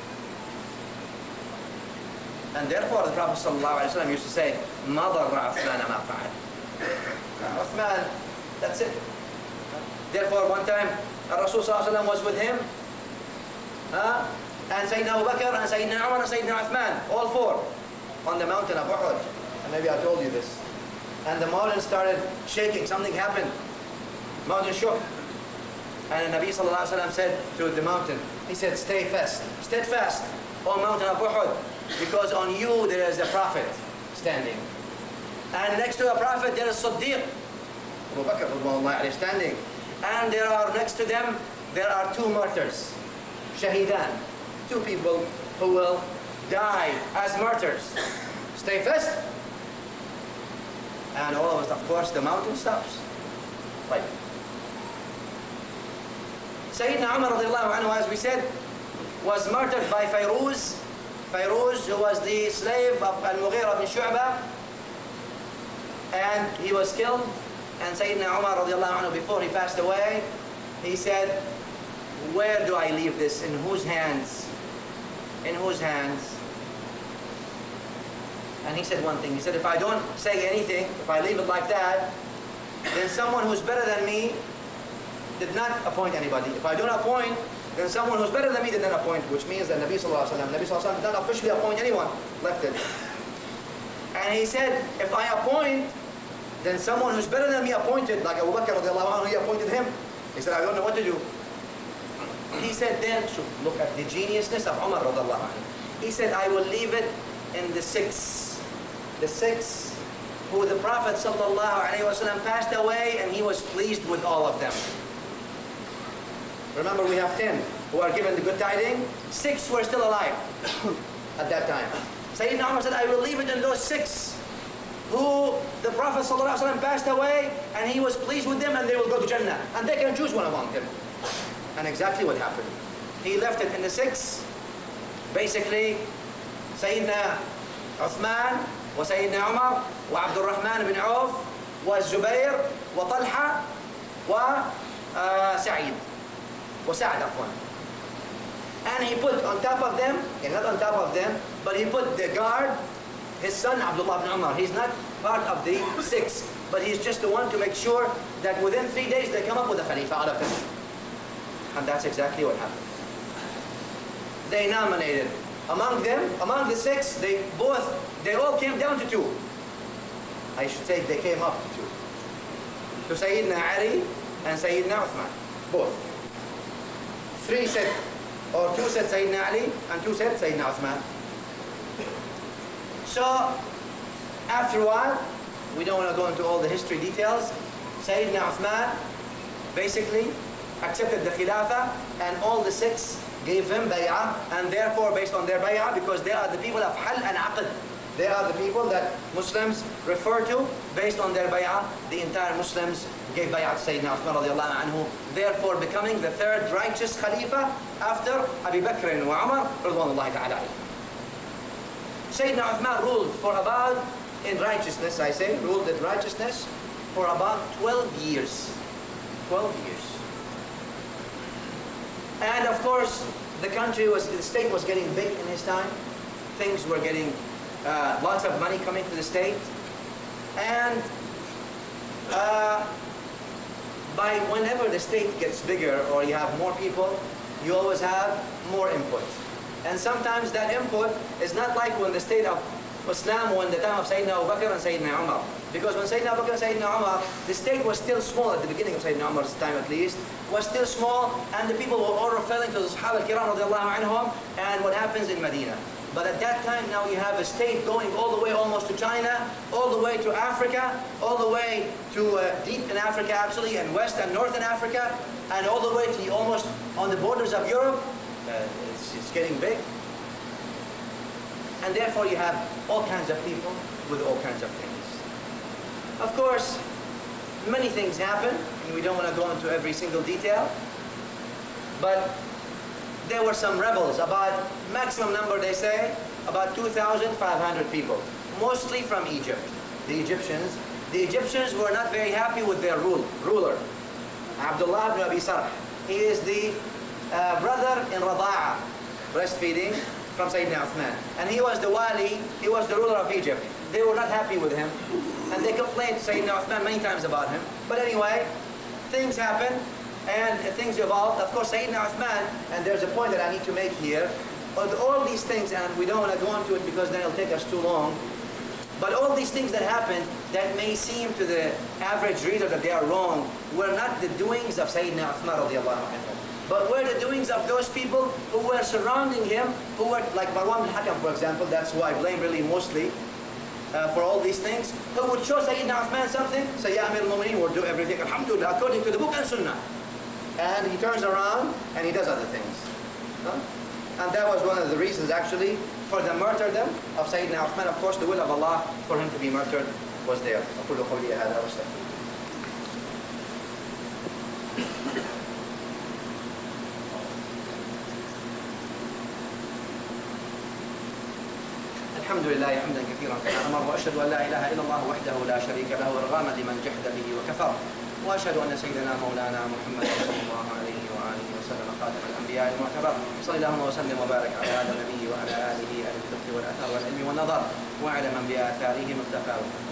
And therefore the Prophet sallallahu alaihi wasallam used to say, Ma darra Uthman ma fa'al. Uthman, that's it. Therefore one time, Rasul sallallahu alaihi wasallam was with him, uh, and Sayyidina Abu Bakr, and Sayyidina Umar, and Sayyidina Uthman, all four, on the mountain of Uhud. And maybe I told you this. And the mountain started shaking, something happened. Mountain shook. And the Nabi sallallahu alaihi wasallam said to the mountain, he said, stay fast, steadfast, O mountain of Uhud, because on you there is a prophet standing. And next to a prophet there is Siddiq, Abu Bakr standing. And there are next to them, there are two martyrs, Shahidan, two people who will die as martyrs. Stay fast. And all of us, of course, the mountain stops. Right. Sayyidina Umar radiallahu anhu, as we said, was martyred by Fayruz. Fayruz, who was the slave of Al-Mughira bin Shu'bah. And he was killed. And Sayyidina Umar radiallahu anhu, before he passed away, he said, where do I leave this? In whose hands? In whose hands? And he said one thing. He said, if I don't say anything, if I leave it like that, then someone who's better than me did not appoint anybody. If I don't appoint, then someone who's better than me did not appoint, which means that Nabi sallallahu alaihi wasallam, Nabi sallallahu alaihi wasallam did not officially appoint anyone, left it. And he said, if I appoint, then someone who's better than me appointed, like Abu Bakr radiallahu anhu, he appointed him. He said, I don't know what to do. He said, then, look at the geniusness of Umar radiallahu anhu. He said, I will leave it in the six. The six who the Prophet sallallahu alaihi wasallam passed away, and he was pleased with all of them. Remember, we have ten who are given the good tidings. Six were still alive at that time. Sayyidina Umar said, I will leave it in those six who the Prophet sallallahu alaihi wasallam passed away, and he was pleased with them, and they will go to Jannah. And they can choose one among them. And exactly what happened. He left it in the six. Basically, Sayyidina Uthman, وسيدنا عمر وعبد الرحمن بن عوف والزبير وطلحة وسعيد وسعد عفوا. And he put on top of them, and not on top of them, but he put the guard, his son Abdullah ibn Umar. He's not part of the six, but he's just the one to make sure that within three days they come up with a Khalifa out of them. And that's exactly what happened. They nominated. Among them, among the six, they both, they all came down to two. I should say they came up to two. To Sayyidina Ali and Sayyidina Uthman, both. Three said, or two said Sayyidina Ali, and two said Sayyidina Uthman. So, after a while, we don't want to go into all the history details, Sayyidina Uthman basically accepted the Khilafah, and all the six gave him bay'ah, and therefore based on their bay'ah, because they are the people of hal and aqd, they are the people that Muslims refer to based on their bay'ah. The entire Muslims gave bay'ah to Sayyidina Uthman radiallahu anhu, therefore becoming the third righteous Khalifa after Abu Bakr and Umar radwanullahi ta'ala. Sayyidina Uthman ruled for about, in righteousness I say, ruled in righteousness for about twelve years. twelve years. And of course, the country was, the state was getting big in his time. Things were getting, uh, lots of money coming to the state. And uh, by whenever the state gets bigger or you have more people, you always have more input. And sometimes that input is not like when the state of Islam, when the time of Sayyidina Abu Bakr and Sayyidina Umar. Because when Sayyidina Abu Bakr and Sayyidina Umar, the state was still small at the beginning of Sayyidina Umar's time at least, was still small, and the people were all referring to the Sahaba al-Kiram radiallahu anhum and what happens in Medina. But at that time, now you have a state going all the way almost to China, all the way to Africa, all the way to uh, deep in Africa actually, and West and Northern Africa, and all the way to almost on the borders of Europe. Uh, it's, it's getting big. And therefore you have all kinds of people with all kinds of things. Of course, many things happen, and we don't want to go into every single detail, but there were some rebels, about maximum number they say, about two thousand five hundred people, mostly from Egypt. The Egyptians, the Egyptians were not very happy with their rule, ruler, Abdullah ibn Abi Sarh. He is the uh, brother in Rada'a, breastfeeding, from Sayyidina Uthman. And he was the wali, he was the ruler of Egypt. They were not happy with him, and they complained to Sayyidina Uthman many times about him. But anyway, things happen, and things evolved. Of course, Sayyidina Uthman, and there's a point that I need to make here, but all these things, and we don't want to go into it because then it'll take us too long, but all these things that happened that may seem to the average reader that they are wrong were not the doings of Sayyidina Uthman radiallahu anhu, but were the doings of those people who were surrounding him, who were like Marwan bin Hakam, for example. That's who I blame really mostly uh, for all these things, who would show Sayyidina Uthman something, say, Ya Amir al-Mu'mineen, we'll do everything, alhamdulillah, according to the book and sunnah. And he turns around and he does other things. Huh? And that was one of the reasons actually for the martyrdom of Sayyidina Uthman. Of course, the will of Allah for him to be murdered was there. أقول قولي هذا واستغفر. الحمد لله حمدا كثيرا كما أمر، وأشهد أن لا إله إلا الله وحده لا شريك له ورغاما لمن جحد به وكفر، وأشهد أن سيدنا مولانا محمد صلى الله عليه وآله وسلم خاتم الأنبياء المعتبر. صلى اللهم وسلم وبارك على هذا النبي وعلى آله أهل الفقه والأثر والعلم والنظر وعلى من بآثاره مقتفى.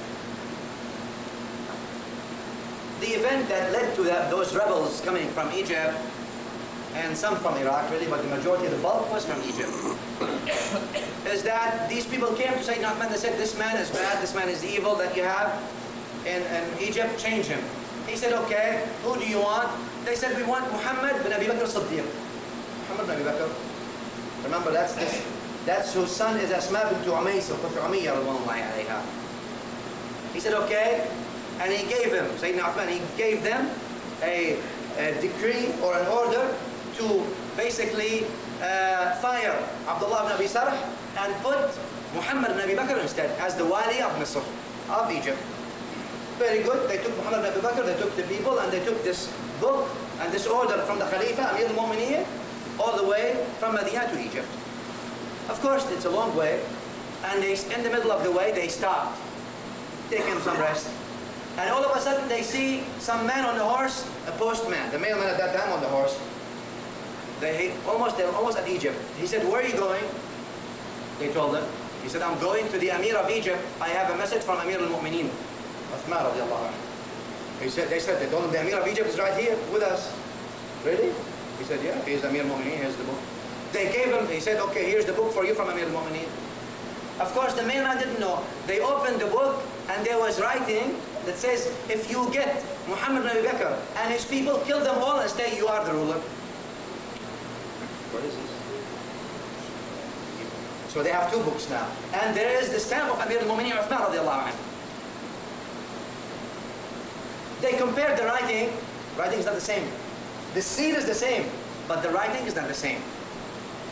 The event that led to that, those rebels coming from Egypt, and some from Iraq really, but the majority, the bulk was from Egypt, is that these people came to Sayyidina Uthman and said, this man is bad, this man is evil that you have in, in Egypt, change him. He said, okay, who do you want? They said, we want Muhammad bin Abi Bakr Siddiq. Muhammad bin Abi Bakr. Remember, that's this, that's whose son is Asma bint Umays al-Umayya radwanullahi alayha. He said, okay, and he gave him, Sayyidina Uthman, he gave them a, a decree or an order to basically uh, fire Abdullah ibn Abi Sarh and put Muhammad ibn Abi Bakr instead as the wali of Misr, of Egypt. Very good. They took Muhammad ibn Abi Bakr, they took the people, and they took this book and this order from the Khalifa, Amir al-Mu'mineen, all the way from Medina to Egypt. Of course, it's a long way, and they, in the middle of the way, they stopped, taking some rest. And all of a sudden, they see some man on the horse, a postman, the mailman at that time on the horse. They almost, they were almost at Egypt. He said, where are you going? They told him. He said, I'm going to the Amir of Egypt. I have a message from Amir al-Mu'mineen. Uthman radiallahu anhu. He said, they said, they told him the Amir of Egypt is right here with us. Really? He said, yeah, here's Amir al-Mu'mineen, here's the book. They gave him, he said, okay, here's the book for you from Amir al-Mu'mineen. Of course, the mailman didn't know. They opened the book and there was writing that says, if you get Muhammad ibn Abi Bakr and his people, kill them all and say you are the ruler. What is this? So they have two books now. And there is the stamp of Amir al-Mu'mineen Uthman radiallahu anhu. They compared the writing. Writing is not the same. The seal is the same, but the writing is not the same.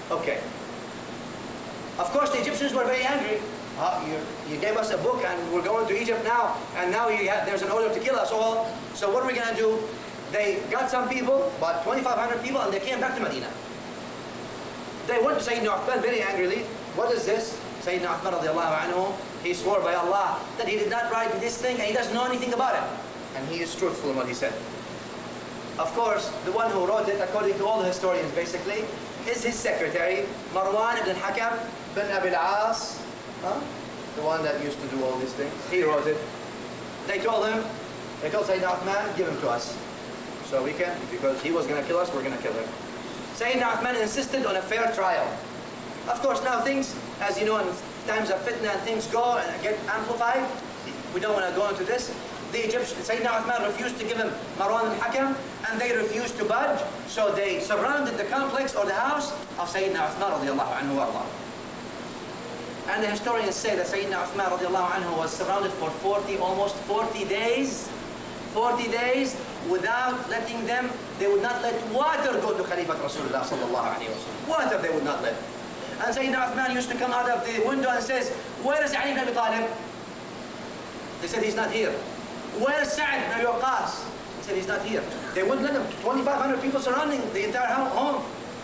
Okay. Of course, the Egyptians were very angry. Uh, you, you gave us a book and we're going to Egypt now, and now you have, there's an order to kill us all. So what are we going to do? They got some people, about twenty-five hundred people, and they came back to Medina. They went to Sayyidina Uthman very angrily. What is this? Sayyidina Uthman radiallahu anhu, he swore by Allah that he did not write this thing and he doesn't know anything about it. And he is truthful in what he said. Of course, the one who wrote it, according to all the historians basically, is his secretary, Marwan ibn Hakam bin Abi al-As, huh? The one that used to do all these things. He wrote it. They told him, they told Sayyidina Uthman, give him to us. So we can, because he was going to kill us, we're going to kill him. Sayyidina Uthman insisted on a fair trial. Of course, now things, as you know, in times of fitna and things go and get amplified. We don't want to go into this. The Egyptians, Sayyidina Uthman refused to give him Marwan al-Hakam, and they refused to budge, so they surrounded the complex or the house of Sayyidina Uthman radiallahu anhu Allah. And the historians say that Sayyidina Uthman radiallahu anhu was surrounded for forty, almost forty days, forty days, without letting them, they would not let water go to Khalifat Rasulullah sallallahu alayhi wa sallam. Water they would not let. And Sayyidina Uthman used to come out of the window and says, where is Ali ibn Abi Talib? They said, he's not here. Where is Sa'd ibn Abi Waqqas? He said, he's not here. They wouldn't let him. twenty-five hundred people surrounding the entire home.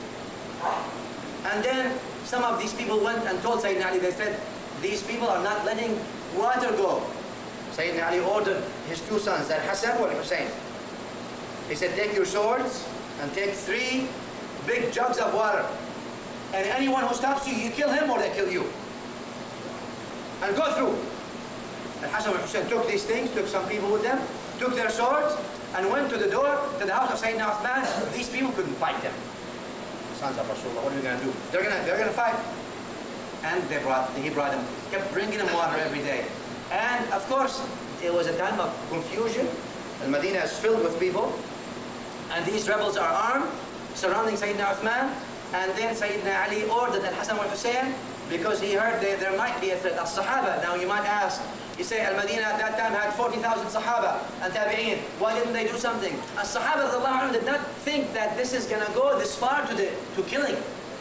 And then some of these people went and told Sayyidina Ali, they said, these people are not letting water go. Sayyidina Ali ordered his two sons, Al-Hassan or Al-Hussein. He said, take your swords and take three big jugs of water. And anyone who stops you, you kill him or they kill you. And go through. Al-Hassan and Hussein took these things, took some people with them, took their swords, and went to the door, to the house of Sayyidina Uthman. These people couldn't fight them. Sons of Rasulullah, what are we going to do? They're going to, they're going to fight. And they brought, he brought them, kept bringing them water every day. And of course, it was a time of confusion. And Medina is filled with people. And these rebels are armed, surrounding Sayyidina Uthman. And then Sayyidina Ali ordered Al-Hassan and Hussein, because he heard that there might be a threat. As-Sahaba, now you might ask, you say Al-Madinah at that time had forty thousand Sahaba and Tabi'een. Why didn't they do something? As-Sahaba did not think that this is going to go this far to, the, to killing.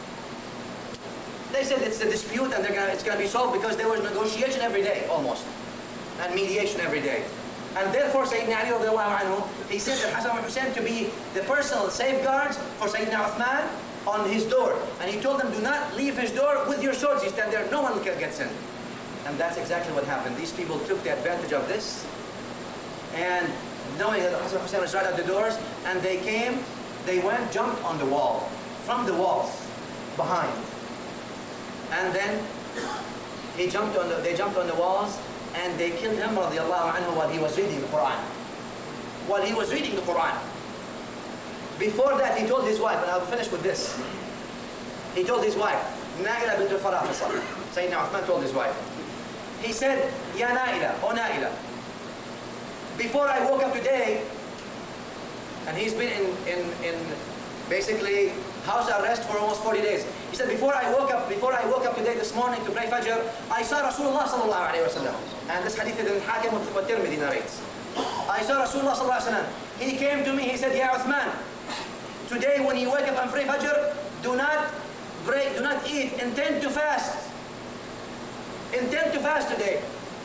They said it's a dispute and they're gonna, it's going to be solved, because there was negotiation every day, almost, and mediation every day. And therefore, Sayyidina Ali, anhu, he sent Al-Hassan and Hussein to be the personal safeguards for Sayyidina Uthman on his door. And he told them, do not leave his door with your swords. You stand there, no one gets in. And that's exactly what happened. These people took the advantage of this, and knowing that Al-Hassan and Hussein was right at the doors, and they came, they went, jumped on the wall, from the walls, behind. And then he jumped on the, they jumped on the walls, and they killed him radiallahu anhu while he was reading the Quran. While he was reading the Quran. Before that, he told his wife, and I'll finish with this. He told his wife, Naila bint al-Farafisa. Sayyidina Uthman told his wife. He said, Ya Naila, O Naila, before I woke up today, and he's been in, in, in basically house arrest for almost forty days. He said, before I woke up, before I woke up today this morning to pray Fajr, I saw Rasulullah sallallahu alayhi wa sallam. And this hadith is in Hakim wa Tirmidhi narrates. I saw Rasulullah sallallahu alayhi wa sallam. He came to me, he said, Ya Uthman, today when you wake up and pray Fajr, do not break, do not eat, intend to fast. Intend to fast today.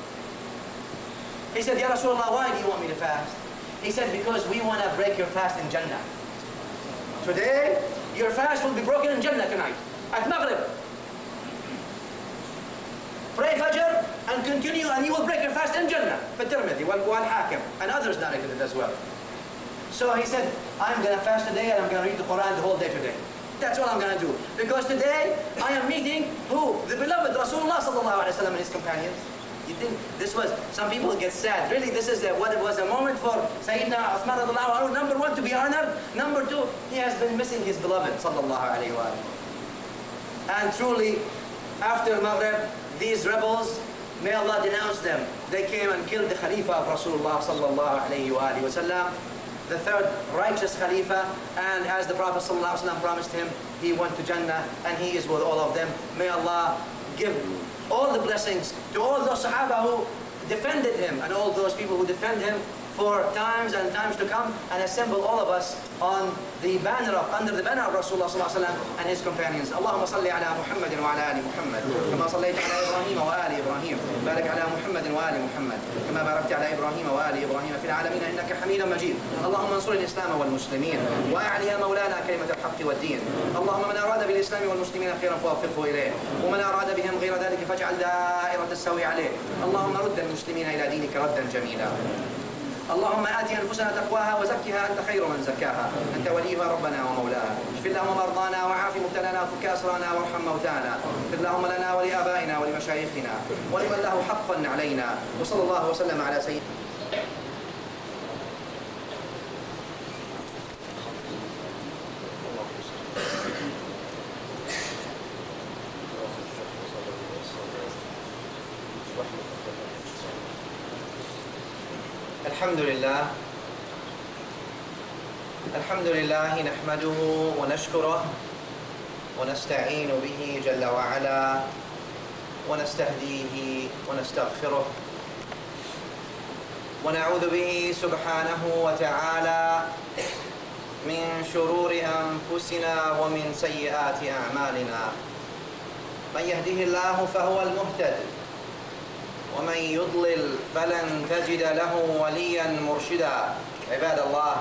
He said, Ya Rasulullah, why do you want me to fast? He said, because we want to break your fast in Jannah. Today, your fast will be broken in Jannah tonight, at Maghrib. Pray Fajr and continue, and you will break your fast in Jannah. For Tirmidhi, wal-Hakim, and others narrated it as well. So he said, I'm going to fast today, and I'm going to read the Quran the whole day today. That's what I'm going to do. Because today, I am meeting who? The beloved Rasulullah sallallahu alayhi wa sallam and his companions. You think this was, some people get sad. Really, this is a, what it was a moment for Sayyidina Uthman radiallahu anhu. Number one, to be honored. Number two, he has been missing his beloved sallallahu alayhi wa sallam. And truly, after Maghrib, these rebels, may Allah denounce them. They came and killed the Khalifa of Rasulullah sallallahu alayhi wa sallam, the third righteous Khalifa, and as the Prophet sallallahu alayhi wa sallam promised him, he went to Jannah and he is with all of them. May Allah give all the blessings to all those Sahaba who defended him and all those people who defend him for times and times to come and assemble all of us on the banner of, under the banner of Rasulullah sallallahu alaihi wasallam and his companions. Allahumma salli ala Muhammadin wa ala ali Muhammad. Kama sallaita ala Ibrahim wa ali Ibrahim. Barik ala Muhammadin wa ali Muhammad. Kama barakta ala Ibrahim wa ali Ibrahim fil alamin innaka Hamidun Majid. Allahumma ansur al-Islam wal Muslimin wa a'li ya Mawlana kalimat al-haqq wad din. Allahumma man arada bil Islam wal Muslimin khairan fawaffiqhu ilayh. Wa man arada bihim ghayra dhalika faj'al da'irat as-sawi alayh. Allahumma rudd al-muslimin ila dinika raddan jamila. اللهم آت أنفسنا تقواها وزكها أنت خير من زكاها أنت وليها ربنا ومولاها اشف اللهم مرضانا وعاف مبتلانا وفك أسرانا وارحم موتانا اغفر اللهم لنا ولآبائنا ولمشايخنا ولمن له حقا علينا وصلى الله وسلم على سيدنا الحمد لله الحمد لله نحمده ونشكره ونستعين به جل وعلا ونستهديه ونستغفره ونعوذ به سبحانه وتعالى من شرور أنفسنا ومن سيئات أعمالنا من يهده الله فهو المهتد ومن يضلل فلن تجد له وليا مرشدا عباد الله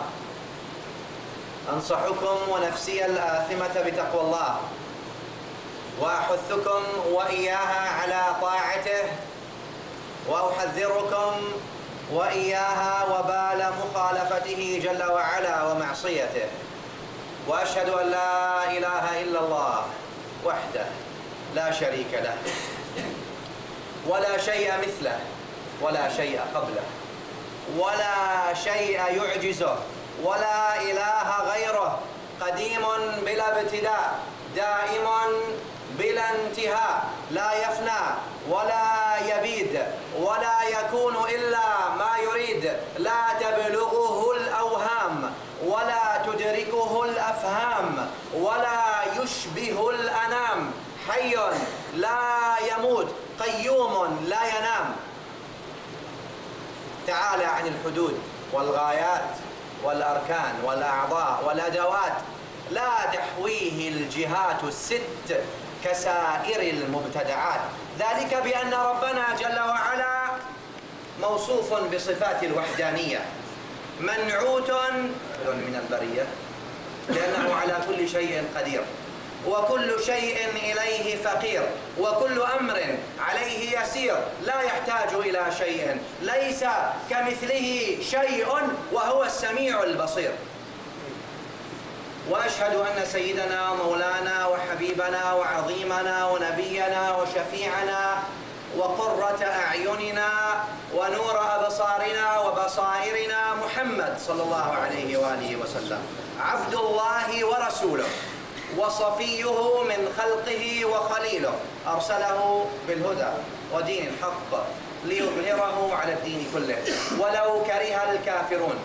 أنصحكم ونفسي الآثمة بتقوى الله وأحثكم وإياها على طاعته وأحذركم وإياها وبال مخالفته جل وعلا ومعصيته وأشهد أن لا إله إلا الله وحده لا شريك له ولا شيء مثله ولا شيء قبله ولا شيء يعجزه ولا إله غيره قديم بلا ابتداء دائم بلا انتهاء لا يفنى ولا يبيد ولا يكون إلا ما يريد لا تبلغه الأوهام ولا تدركه الأفهام ولا يشبه الأنام حي لا يموت قيوم لا ينام تعالى عن الحدود والغايات والأركان والأعضاء والأدوات لا تحويه الجهات الست كسائر المبتدعات ذلك بأن ربنا جل وعلا موصوف بصفات الوحدانية منعوت من البرية لأنه على كل شيء قدير وكل شيء إليه فقير وكل أمر عليه يسير لا يحتاج إلى شيء ليس كمثله شيء وهو السميع البصير وأشهد أن سيدنا مولانا وحبيبنا وعظيمنا ونبينا وشفيعنا وقرة أعيننا ونور أبصارنا وبصائرنا محمد صلى الله عليه وآله وسلم عبد الله ورسوله وصفيه من خلقه وخليله أرسله بالهدى ودين الحق ليظهره على الدين كله ولو كره الكافرون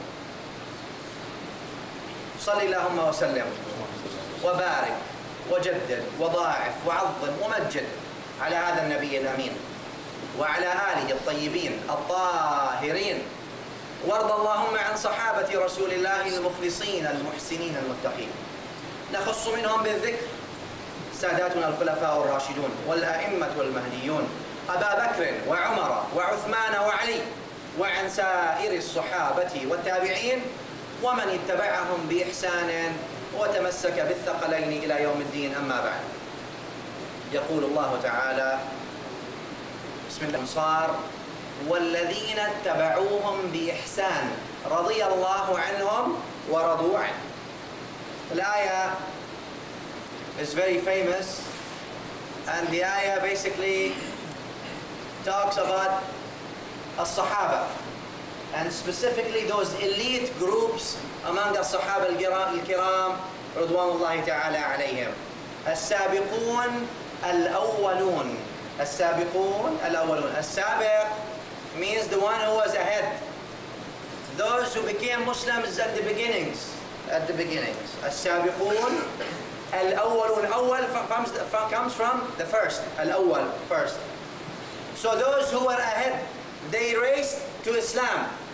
صل اللهم وسلم وبارك وجدد وضاعف وعظم ومجد على هذا النبي الأمين وعلى آله الطيبين الطاهرين وارض اللهم عن صحابة رسول الله المخلصين المحسنين المتقين نخص منهم بالذكر ساداتنا الخلفاء الراشدون والأئمة والمهديون أبا بكر وعمر وعثمان وعلي وعن سائر الصحابة والتابعين ومن اتبعهم بإحسان وتمسك بالثقلين إلى يوم الدين أما بعد يقول الله تعالى بسم الله الأنصار والذين اتبعوهم بإحسان رضي الله عنهم ورضوا عنه الآية is very famous and the ayah basically talks about الصحابة and specifically those elite groups among the Sahaba al-Kiram رضوان الله تعالى عليهم السابقون الأولون السابقون الأولون السابق means the one who was ahead those who became Muslims at the beginnings at the beginnings السابقون الأولون أول comes, comes from the first الأول first so those who were ahead they raced to Islam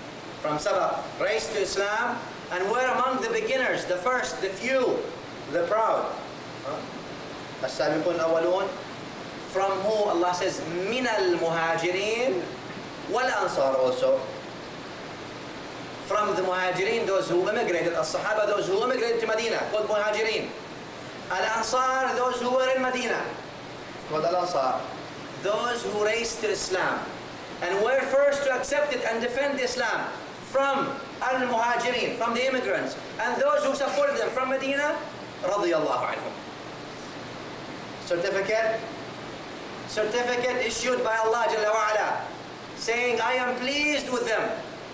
from Sabah, raised to Islam, and were among the beginners, the first, the few, the proud. السابقون الأولون, from who Allah says, من المهاجرين والأنصار also. From the Muhajirin, those who immigrated, الصحابة, those who immigrated to Medina, called Muhajirin. Al-Ansar, those who were in Medina, called Al-Ansar. Those who raised to Islam and were first to accept it and defend Islam, from Al-Muhajirin, from the immigrants, and those who supported them from Medina, radiyallahu anhum. Certificate, certificate issued by Allah Jalla wa Ala, saying, I am pleased with them.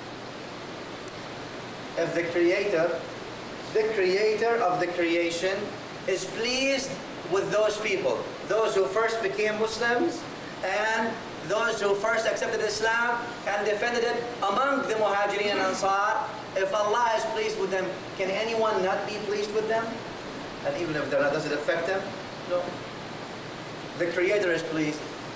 If the creator, the creator of the creation is pleased with those people, those who first became Muslims and those who first accepted Islam and defended it among the Muhajirin and Ansar, if Allah is pleased with them, can anyone not be pleased with them? And even if they're not, does it affect them? No. The creator is pleased.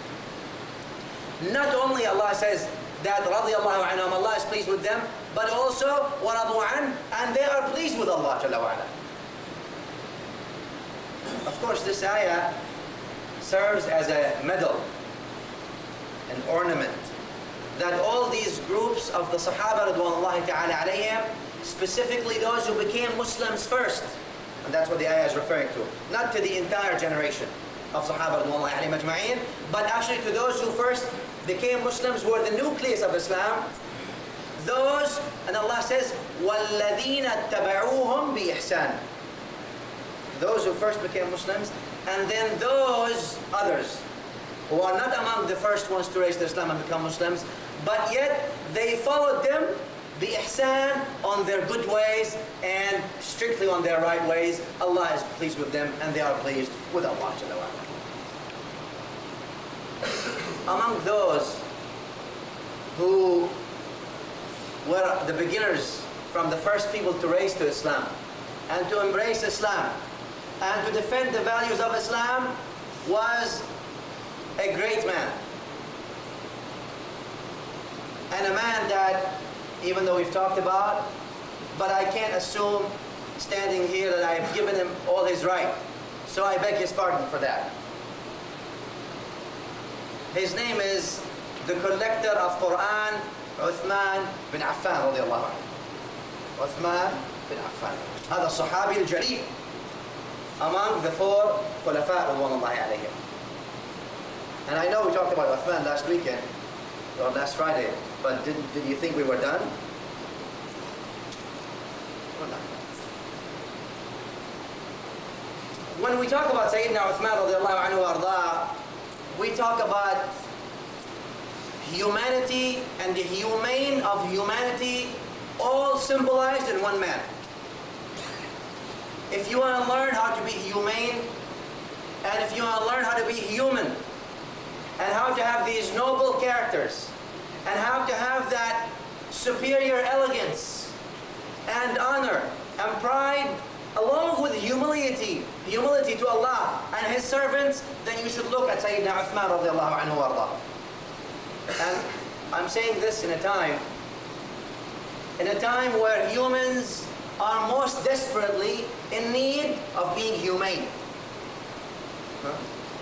Not only Allah says that radiyallahu anhum, Allah is pleased with them, but also وَرَضُوا عَنْهُ, and they are pleased with Allah Jalla wa Ala. Of course, this ayah serves as a medal, an ornament, that all these groups of the Sahaba radwanullahi ta'ala alayhim, specifically those who became Muslims first, and that's what the ayah is referring to, not to the entire generation of Sahaba radwanullahi alayhim ajma'in, but actually to those who first became Muslims, who were the nucleus of Islam. Those, and Allah says, وَالَّذِينَ اتَّبَعُوهُمْ بِإِحْسَانٍ, those who first became Muslims, and then those others who are not among the first ones to raise to Islam and become Muslims, but yet they followed them بِإِحْسَانٍ, on their good ways and strictly on their right ways. Allah is pleased with them and they are pleased with Allah. Among those who were the beginners, from the first people to raise to Islam and to embrace Islam and to defend the values of Islam, was a great man, and a man that, even though we've talked about, but I can't assume standing here that I've given him all his right, so I beg his pardon for that. His name is the collector of Quran, Uthman bin Affan radiyallahu anhu. Uthman bin Affan, هذا الصحابي الجليل among the four خلفاء رضوان الله عليهم. And I know we talked about Uthman last weekend, or last Friday, but did, did you think we were done? We're not. When we talk about Sayyidina Uthman radiallahu anhu arda, we talk about humanity and the humane of humanity, all symbolized in one man. If you want to learn how to be humane, and if you want to learn how to be human, and how to have these noble characters, and how to have that superior elegance and honor and pride, along with humility, humility to Allah and His servants, then you should look at Sayyidina Uthman radiallahu anhu warda. And I'm saying this in a time, in a time where humans are most desperately in need of being humane. Huh?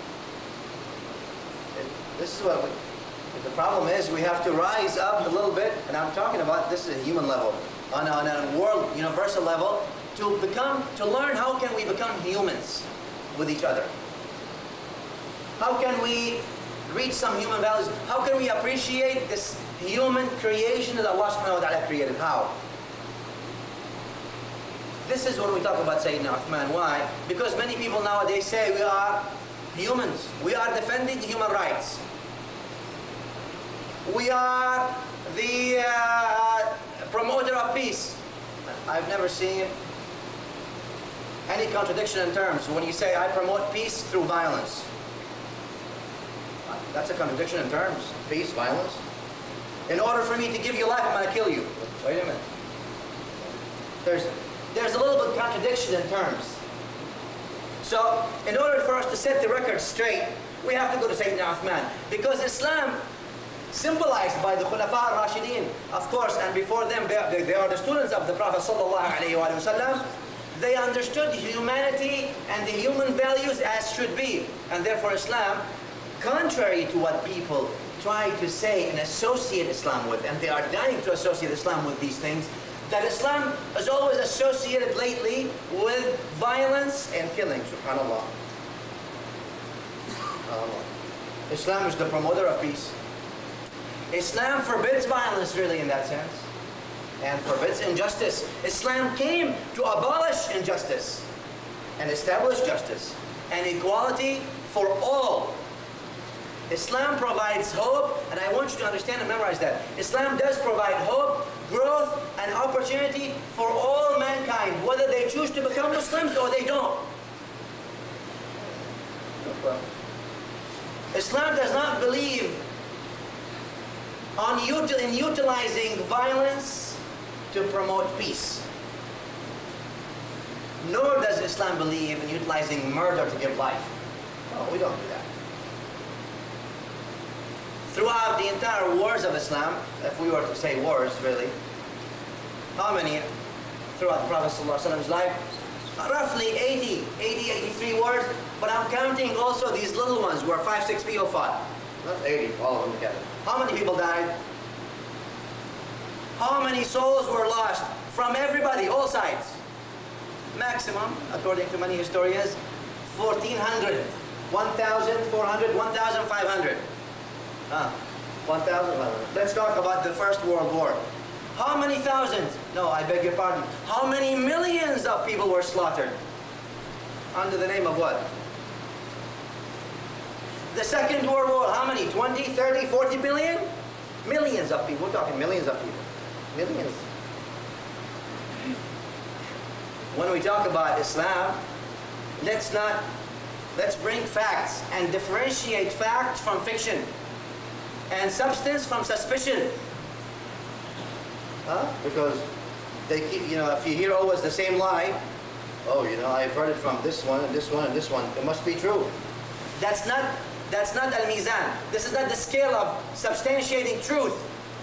This is what we, the problem is, we have to rise up a little bit, and I'm talking about this is a human level, on a, on a world, universal level, to become, to learn how can we become humans with each other. How can we reach some human values? How can we appreciate this human creation that Allah subhanahu wa ta'ala created? How? This is when we talk about Sayyidina Uthman. Why? Because many people nowadays say we are humans. We are defending human rights. We are the uh, promoter of peace. I've never seen any contradiction in terms when you say I promote peace through violence. That's a contradiction in terms. Peace, violence. In order for me to give you life, I'm going to kill you. Wait a minute. There's, there's a little bit of contradiction in terms. So, in order for us to set the record straight, we have to go to Sayyidina Uthman. Because Islam symbolized by the Khulafa al-Rashidin, of course, and before them, they, they are the students of the Prophet sallallahu alaihi wasallam. They understood humanity and the human values as should be. And therefore Islam, contrary to what people try to say and associate Islam with, and they are dying to associate Islam with these things, that Islam is always associated lately with violence and killing, subhanAllah. SubhanAllah. Islam is the promoter of peace. Islam forbids violence, really, in that sense, and forbids injustice. Islam came to abolish injustice and establish justice and equality for all. Islam provides hope, and I want you to understand and memorize that. Islam does provide hope, growth, and opportunity for all mankind, whether they choose to become Muslims or they don't. Islam does not believe on util in utilizing violence to promote peace. Nor does Islam believe in utilizing murder to give life. No, we don't do that. Throughout the entire wars of Islam, if we were to say wars, really, how many throughout the Prophet ﷺ's life? Roughly eighty, eighty, eighty-three wars, but I'm counting also these little ones where five, six people fought. Not eighty, all of them together. How many people died? How many souls were lost from everybody, all sides? Maximum, according to many historians, fourteen hundred, one thousand four hundred, one thousand five hundred. Ah, one thousand five hundred. Let's talk about the First World War. How many thousands? No, I beg your pardon. How many millions of people were slaughtered? Under the name of what? The Second World War, how many? twenty, thirty, forty billion? Millions of people. We're talking millions of people. Millions. When we talk about Islam, let's not, let's bring facts and differentiate facts from fiction and substance from suspicion. Huh? Because they keep, you know, if you hear always the same lie, oh, you know, I've heard it from this one and this one and this one, it must be true. That's not, that's not al-mizan. This is not the scale of substantiating truth.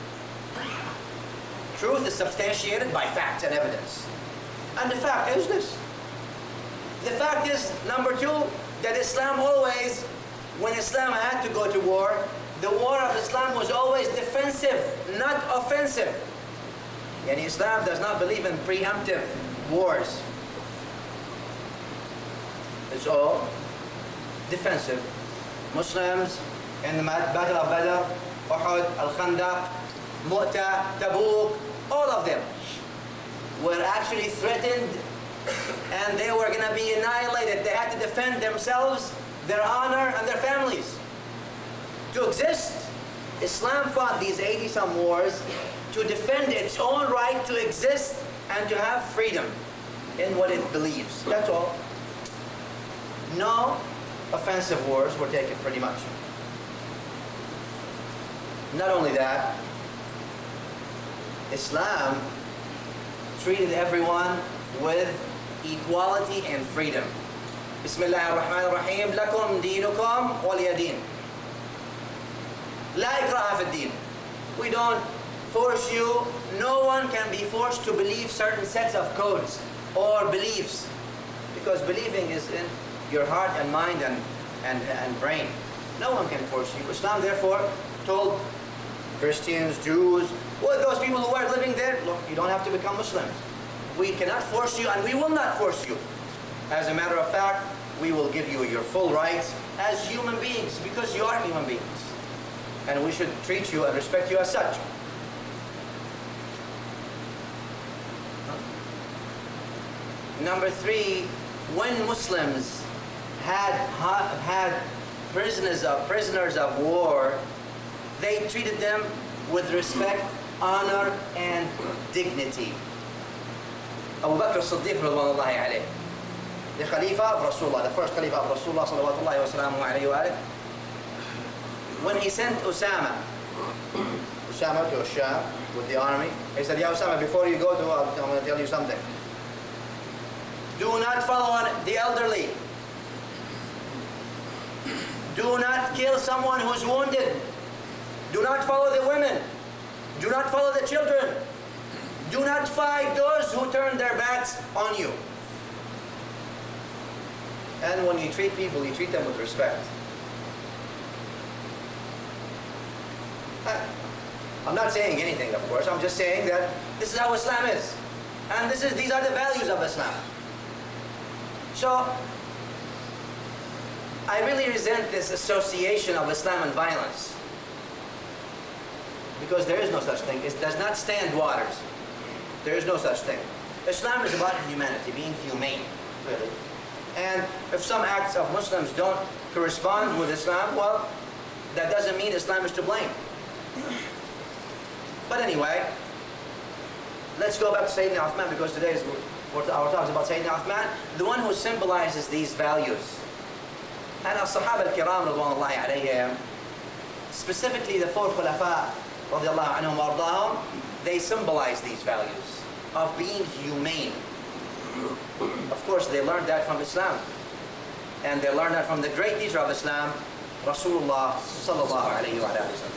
Truth is substantiated by fact and evidence. And the fact is this. The fact is, number two, that Islam always, when Islam had to go to war, the war of Islam was always defensive, not offensive. And Islam does not believe in preemptive wars. It's all defensive. Muslims in the Battle of Badr, Uhud, Al-Khandaq, Mu'tah, Tabuk, all of them were actually threatened and they were going to be annihilated. They had to defend themselves, their honor, and their families. To exist, Islam fought these eighty some wars to defend its own right to exist and to have freedom in what it believes. That's all. No offensive wars were taken, pretty much. Not only that, Islam treated everyone with equality and freedom. Bismillah ar-Rahman ar-Rahim. Lakum dinukum waliyadin. La ikraha fi din. We don't force you. No one can be forced to believe certain sets of codes or beliefs, because believing is in your heart and mind and, and, and brain. No one can force you. Islam therefore told Christians, Jews, well, those people who are living there, look, you don't have to become Muslims. We cannot force you, and we will not force you. As a matter of fact, we will give you your full rights as human beings, because you are human beings. And we should treat you and respect you as such. Number three, when Muslims had had prisoners of prisoners of war, they treated them with respect, honor, and dignity. Abu Bakr as-Siddiq radiyallahu alayhi, the Khalifa of Rasulullah, the first Khalifa of Rasulullah sallallahu alayhi wa sallam alayhi wa alayhi, when he sent Usama, Usama to Sham with the army, he said, Ya Usama, before you go, to, I'm going to tell you something. Do not follow the elderly. Do not kill someone who's wounded. Do not follow the women. Do not follow the children. Do not fight those who turn their backs on you. And when you treat people, you treat them with respect. I'm not saying anything, of course. I'm just saying that this is how Islam is. And this is, these are the values of Islam. So, I really resent this association of Islam and violence. Because there is no such thing. It does not stand waters. There is no such thing. Islam is about humanity, being humane, really. And if some acts of Muslims don't correspond with Islam, well, that doesn't mean Islam is to blame. But anyway, let's go back to Sayyidina Uthman, because today is our talk is about Sayyidina Uthman, the one who symbolizes these values. And al-Sahaba al-Kiram radwanullahi alayhim, specifically the four Khulafa radiallahu anhum wa ardahum, they symbolize these values of being humane. Of course, they learned that from Islam. And they learned that from the great teacher of Islam, Rasulullah sallallahu alayhi wa sallam.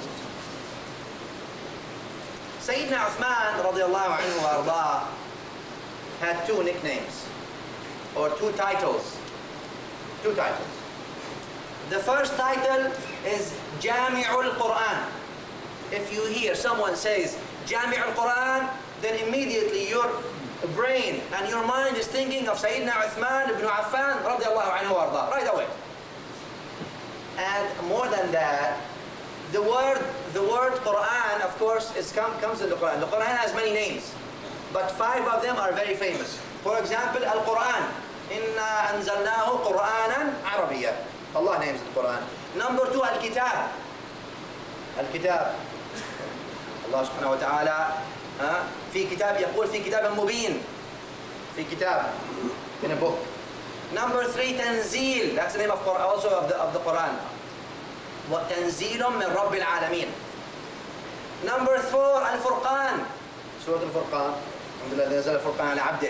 Sayyidina Uthman radiallahu anhu wa ardah had two nicknames, or two titles. Two titles. The first title is Jami'ul Quran. If you hear someone says Jami'ul Quran, then immediately your brain and your mind is thinking of Sayyidina Uthman ibn Affan radiallahu anhu wa ardah, right away. And more than that, the word, the word Quran, of course, is come, comes in the Quran. The Quran has many names, but five of them are very famous. For example, Al-Quran. Inna anzalnahu Qur'anan Arabiyya. Allah names the Quran. Number two, Al-Kitab. Al-Kitab. Allah subhanahu wa ta'ala, uh, في كتاب يقول في كتاب مبين. في كتاب, in a book. Number three, Tanzil. That's the name of Quran, also of the, of the Quran. وَتَنزِيلٌ مِّن رَبِّ الْعَالَمِينَ. Number four, Al-Furqan. Surah Al-Furqan. Alhamdulillah, نزل الفرقان على عبده.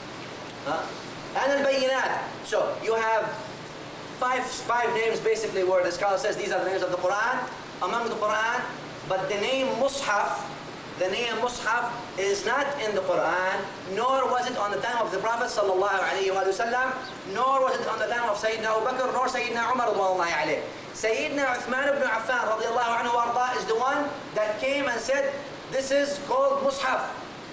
And Al-Bayyinat. So, you have five, five names basically where the scholar says these are the names of the Quran, among the Quran, but the name Mus'haf, the name Mus'haf is not in the Quran, nor was it on the time of the Prophet sallallahu alayhi wa sallam, nor was it on the time of Sayyidina Abu Bakr, nor Sayyidina Umar radwanullahi alayhi. Sayyidina Uthman ibn Affan radiallahu anhu wa arda is the one that came and said, this is called Mus'haf.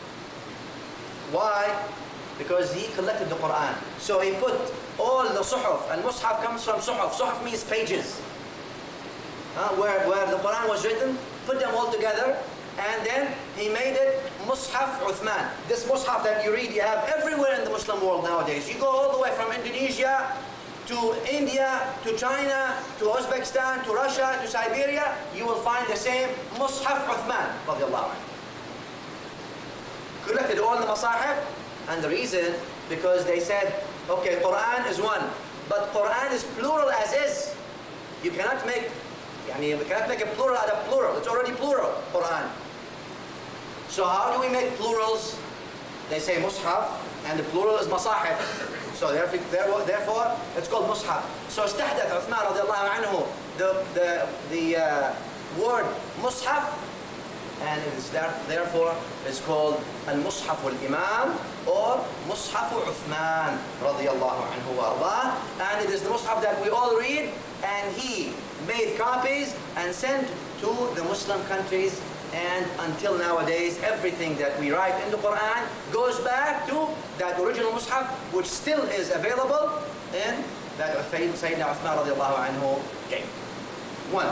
Why? Because he collected the Quran. So he put all the Suhuf, and Mus'haf comes from Suhuf. Suhuf means pages. Uh, where, where the Quran was written, put them all together, and then he made it Mus'haf Uthman. This Mus'haf that you read, you have everywhere in the Muslim world nowadays. You go all the way from Indonesia to India, to China, to Uzbekistan, to Russia, to Siberia, you will find the same Mus'haf Uthman radiallahu anhu. Collected all the Masahif, and the reason, because they said, okay, Quran is one, but Quran is plural as is. You cannot make, yani, you cannot make a plural out of plural. It's already plural, Quran. So how do we make plurals? They say Mus'haf, and the plural is Masahif. So therefore, therefore it's called Mus'haf. So استحدث عثمان رضي الله عنه the, the, the uh, word Mus'haf, and it is therefore it's called Al-Mus'haf al-Imam, or Mus'haf Uthman radiyallahu anhu wa ardah. And it is the Mus'haf that we all read, and he made copies and sent to the Muslim countries, and until nowadays everything that we write in the Quran goes back to that original Mus'haf, which still is available in that Sayyidina Uthman radiyallahu anhu gave. One.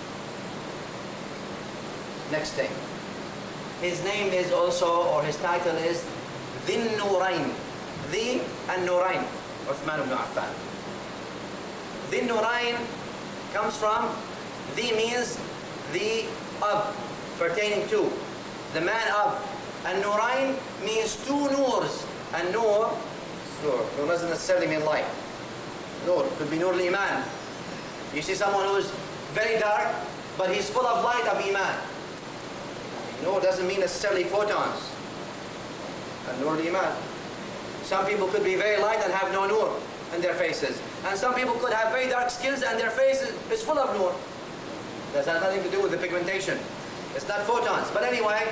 Next thing. His name is also, or his title is Dhin Nurayn. The and Nurayn, Uthman ibn Affan. Dhin Nurayn comes from, the means the of, pertaining to, the man of. And Nurayn means two noors. And Noor, Noor, Noor doesn't necessarily mean light. Noor could be Noor al-Iman. You see someone who's very dark, but he's full of light of Iman. Noor doesn't mean necessarily photons. And Noor al-Iman. Some people could be very light and have no Noor in their faces. And some people could have very dark skins and their faces is full of Noor. That has nothing to do with the pigmentation. It's not photons. But anyway,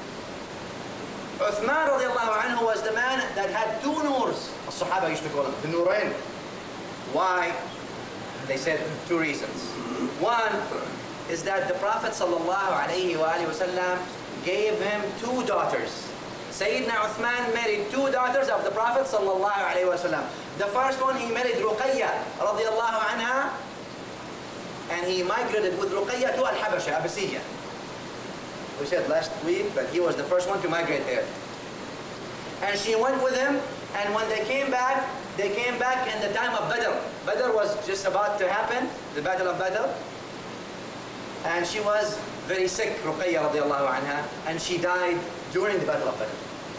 Uthman radiallahu anhu was the man that had two noors. As-Sahaba used to call them the Nurain. Why? They said two reasons. One is that the Prophet sallallahu alayhi wa sallam gave him two daughters. Sayyidina Uthman married two daughters of the Prophet sallallahu alayhi wa sallam. The first one, he married Ruqayya radiallahu anha, and he migrated with Ruqayya to Al-Habasha, Abyssinia. We said last week that he was the first one to migrate there. And she went with him, and when they came back, they came back in the time of Badr. Badr was just about to happen, the Battle of Badr. And she was very sick, Ruqayya radiallahu anha, and she died during the Battle of Badr.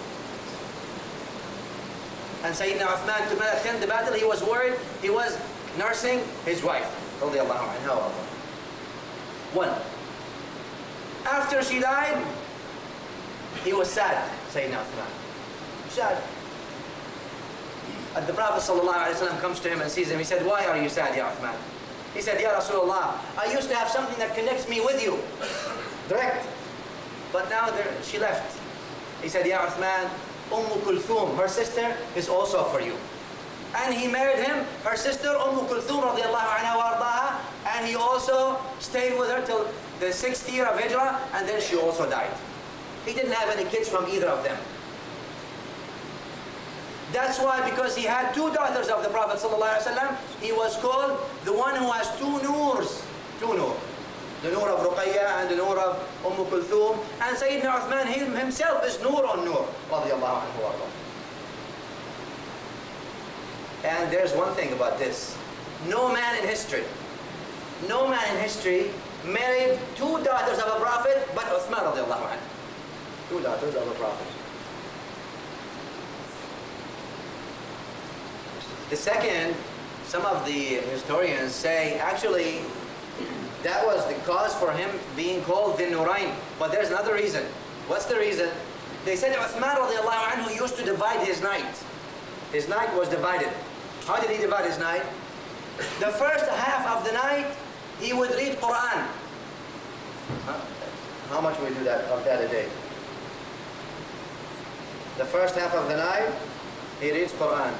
And Sayyidina Uthman could not attend the battle. He was worried. He was nursing his wife, radiallahu anha. One. After she died, he was sad, Sayyidina Uthman. Sad. And the Prophet ﷺ comes to him and sees him. He said, "Why are you sad, Ya Uthman?" He said, "Ya Rasulullah, I used to have something that connects me with you, direct. But now there, she left." He said, "Ya Uthman, Umm Kulthum, her sister, is also for you." And he married him, her sister, Umm Kulthum radiallahu anha wa ardaha, and he also stayed with her till the sixth year of Hijrah, and then she also died. He didn't have any kids from either of them. That's why, because he had two daughters of the Prophet ﷺ, he was called the one who has two noors. Two noor. The noor of Ruqayya and the noor of Umm Kulthum. And Sayyidina Uthman himself is noor on noor. And there's one thing about this. No man in history, no man in history married two daughters of a Prophet but Uthman radiallahu anhu. Two daughters of a Prophet. The second, some of the historians say, actually, that was the cause for him being called the Nurain. But there's another reason. What's the reason? They said Uthman radiallahu anhu used to divide his night. His night was divided. How did he divide his night? The first half of the night, he would read Quran. Huh? How much we do that of that a day? The first half of the night, he reads Quran.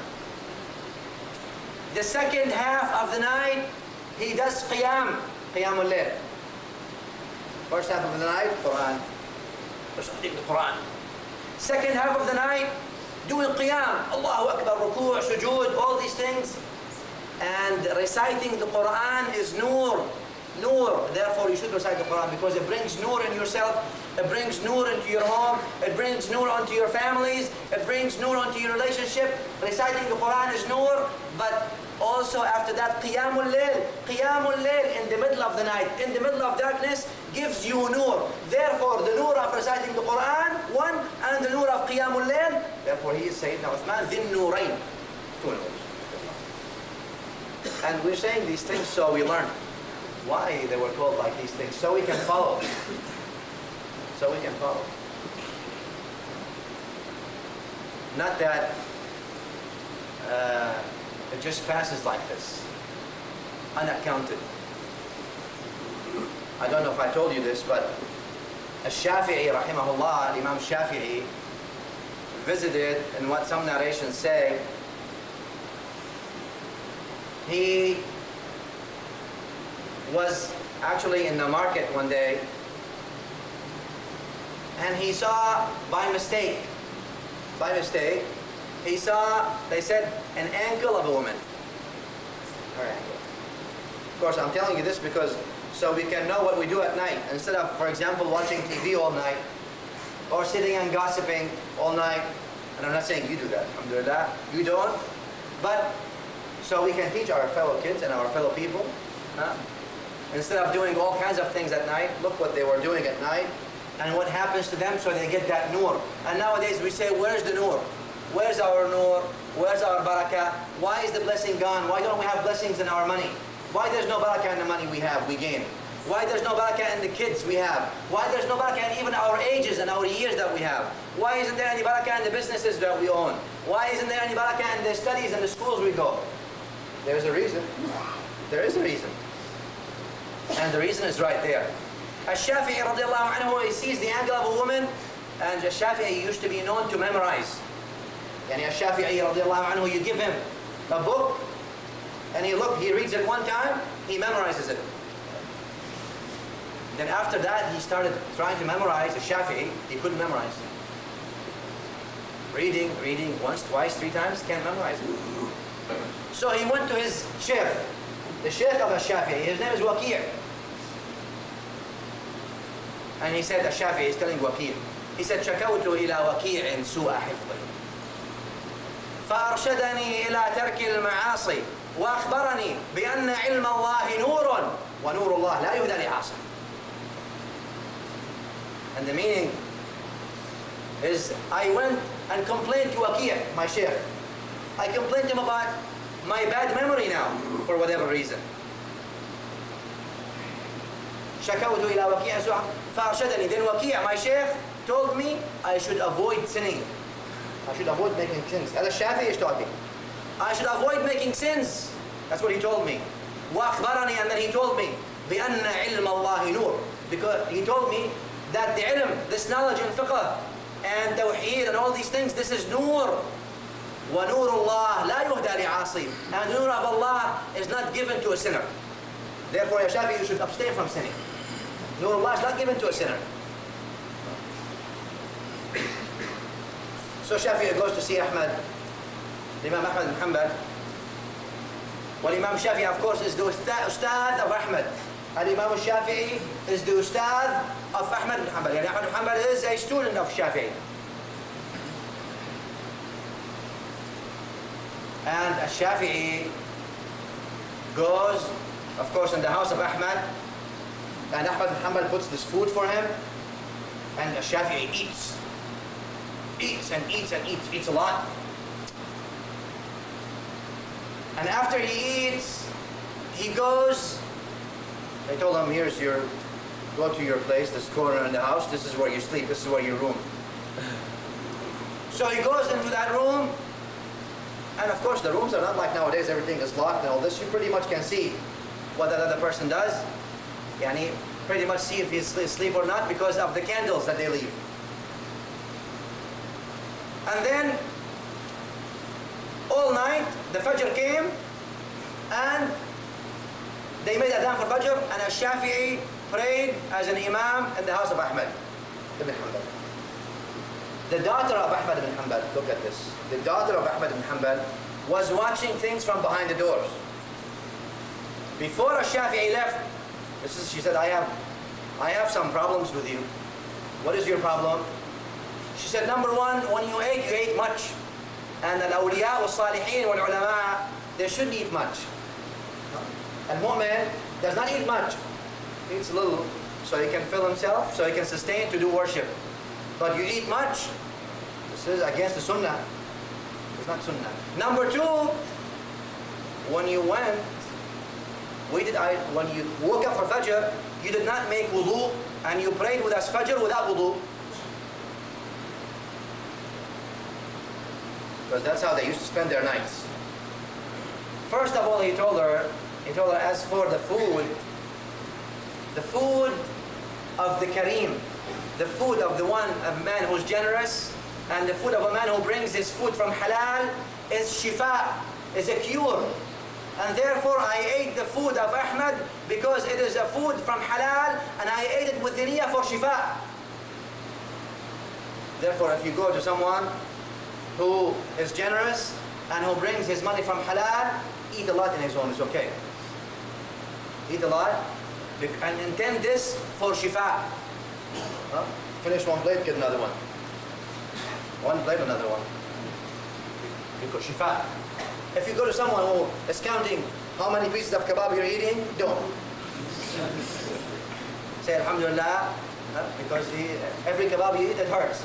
The second half of the night, he does Qiyam, Qiyamul Layl. First half of the night, Quran. Reciting the Quran. Second half of the night, doing Qiyam, Allahu Akbar, Ruku', Sujood, all these things. And reciting the Quran is Noor. Noor. Therefore, you should recite the Quran because it brings Noor in yourself. It brings Noor into your home. It brings Noor onto your families. It brings Noor onto your relationship. Reciting the Quran is Noor. But also after that, Qiyamul Layl. Qiyamul Layl in the middle of the night, in the middle of darkness, gives you Noor. Therefore, the Noor of reciting the Quran, one, and the Noor of Qiyamul Layl. Therefore, he is Sayyidina Uthman, Dhin Nourain. Two Noors. And we're saying these things so we learn why they were called like these things, so we can follow. So we can follow. Not that uh, it just passes like this, unaccounted. I don't know if I told you this, but Al-Shafi'i, rahimahullah, Imam Shafi'i, visited, and what some narrations say, he was actually in the market one day, and he saw by mistake, by mistake, he saw, they said, an ankle of a woman. Her ankle. Of course, I'm telling you this because so we can know what we do at night. Instead of, for example, watching T V all night, or sitting and gossiping all night, and I'm not saying you do that, alhamdulillah, you don't, but so we can teach our fellow kids and our fellow people, huh? Instead of doing all kinds of things at night, look what they were doing at night and what happens to them so they get that Noor. And nowadays we say, where's the Noor? Where's our Noor? Where's our barakah? Why is the blessing gone? Why don't we have blessings in our money? Why there's no barakah in the money we have, we gain? Why there's no barakah in the kids we have? Why there's no barakah in even our ages and our years that we have? Why isn't there any barakah in the businesses that we own? Why isn't there any barakah in the studies and the schools we go? There's a reason. There is a reason. And the reason is right there. Al-Shafi'i radiallahu anhu, he sees the angle of a woman, and Al-Shafi'i used to be known to memorize. Yani Al-Shafi'i radiallahu anhu, you give him a book, and he look, he reads it one time, he memorizes it. Then after that, he started trying to memorize Al-Shafi'i, he couldn't memorize. Reading, reading once, twice, three times, can't memorize it. So he went to his sheikh, the sheikh of Al-Shafi'i, his name is Waqi'. And he said, Al-Shafi'i is telling Waqi', he said, شكوت إلى وكيع سوء حفظي فأرشدني إلى ترك المعاصي وأخبرني بأن علم الله نور ونور الله لا يهدى لعاصي. And the meaning is, I went and complained to Waqi', my sheikh. I complained to him about my bad memory now, for whatever reason. شكوت إلى وكيع سوء فأرشدني. Then Waqi', my sheikh, told me I should avoid sinning. I should avoid making sins. As Al-Shafi'i is talking. I should avoid making sins. That's what he told me. وأخبرني, and then he told me بأن علم الله نور. Because he told me that the ilm, this knowledge in fiqh and tawheed and all these things, this is nur. وَنُورُ اللَّهِ لَا يُهْدَى لِعَاصِيٍ. And the nur of Allah is not given to a sinner. Therefore, Ya Shafi'i, you should abstain from sinning. Nur Allah is not given to a sinner. So Shafi'i goes to see Ahmad, Imam Ahmad bin Hanbal. Well, Imam Shafi'i, of course, is the ustad of Ahmad. And Imam Shafi'i is the ustad of Ahmad bin Hanbal. Yani Ahmad bin Hanbal is a student of Shafi'i. And Shafi'i goes, of course, in the house of Ahmad, and Ahmad bin Hanbal puts this food for him, and Shafi'i eats. Eats and eats and eats, eats a lot. And after he eats, he goes, they told him, here's your, go to your place, this corner in the house, this is where you sleep, this is where your room. So he goes into that room, and of course the rooms are not like nowadays, everything is locked and all this. You pretty much can see what that other person does. Yani, pretty much see if he's asleep or not because of the candles that they leave. And then, all night, the Fajr came, and they made adhan for Fajr, and Al-Shafi'i prayed as an imam in the house of Ahmad ibn Hanbal. The daughter of Ahmad ibn Hanbal, look at this. The daughter of Ahmad ibn Hanbal was watching things from behind the doors. Before Al-Shafi'i left, this is, she said, I have, I have some problems with you. What is your problem? She said, number one, when you ate, you ate much. And al-awliya wal-salihin wal-ulama, they shouldn't eat much. Al-mu'min does not eat much. He eats a little, so he can fill himself, so he can sustain to do worship. But you eat much, this is against the sunnah. It's not sunnah. Number two, when you went, we did, I, when you woke up for Fajr, you did not make wudu, and you prayed with us Fajr without wudu. Because that's how they used to spend their nights. First of all, he told her, he told her, as for the food, the food of the Kareem, the food of the one, of a man who's generous, and the food of a man who brings his food from halal is shifa, is a cure. And therefore I ate the food of Ahmad because it is a food from halal, and I ate it with the niyyah for shifa. Therefore, if you go to someone who is generous and who brings his money from halal, eat a lot in his own, it's okay. Eat a lot and intend this for shifa. Huh? Finish one plate, get another one. One plate, another one. You got shifa. If you go to someone who is counting how many pieces of kebab you're eating, don't. Say alhamdulillah, huh? Because the, every kebab you eat, it hurts.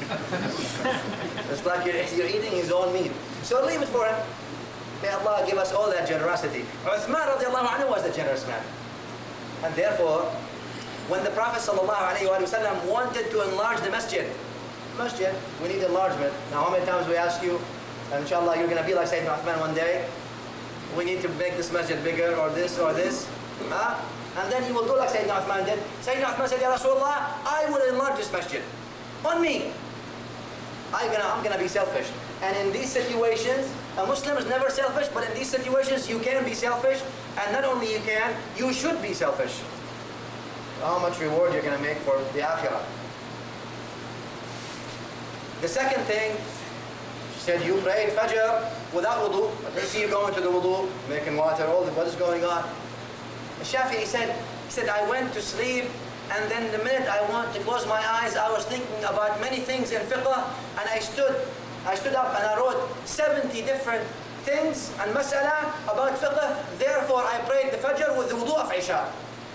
It's like you're, you're eating his own meat. So leave it for him. May Allah give us all that generosity. Uthman radiallahu anhu was the generous man. And therefore, when the Prophet sallallahu alayhi wa sallam wanted to enlarge the masjid, masjid, we need enlargement. Now how many times we ask you, and inshallah you're going to be like Sayyidina Uthman one day, we need to make this masjid bigger or this or this. Huh? And then he will do like Sayyidina Uthman did. Sayyidina Uthman said, Ya Rasulullah, I will enlarge this masjid. On me. I'm gonna, I'm gonna be selfish. And in these situations, a Muslim is never selfish, but in these situations you can be selfish. And not only you can, you should be selfish. How much reward you're gonna make for the akhirah. The second thing, she said, you prayed Fajr without wudu. Let's see you going to the wudu, making water, all the, what is going on? The Shafi'i said, he said, I went to sleep, and then the minute I wanted to close my eyes, I was thinking about many things in fiqh, and I stood, I stood up and I wrote seventy different things and mas'ala about fiqh. Therefore, I prayed the Fajr with the wudu of Isha.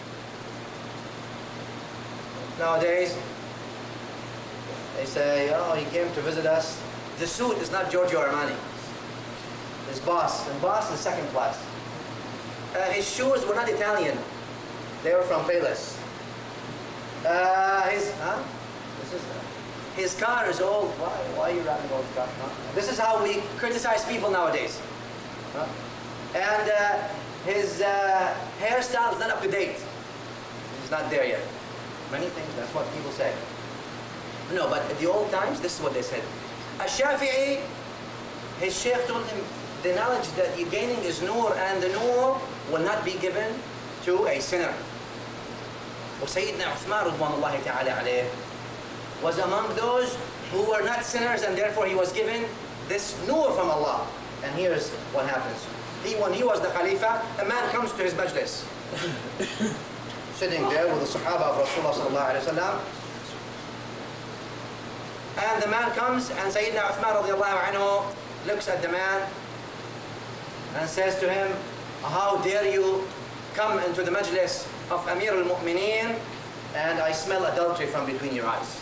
Nowadays, they say, oh, he came to visit us. The suit is not Giorgio Armani. His boss, and boss is second class. Uh, his shoes were not Italian. They were from Payless. Uh, his, huh? This is, uh, his car is old. Why, why are you driving old car? Huh? This is how we criticize people nowadays. Huh? And uh, his uh, hairstyle is not up to date. He's not there yet. Many things, that's what people say. No, but in the old times, this is what they said. Ash-Shafi'i, his sheikh told him, the knowledge that you're gaining is nur, and the nur will not be given to a sinner. وسيدنا عثمان رضوان الله تعالى عليه was among those who were not sinners, and therefore he was given this nur from Allah. And here's what happens. He, when he was the Khalifa, a man comes to his majlis, sitting there with the Sahaba of Rasulullah sallallahu alayhi wa sallam. And the man comes, and Sayyidina Uthman radiallahu anhu looks at the man and says to him, how dare you come into the majlis of Amir al-Mu'mineen, and I smell adultery from between your eyes.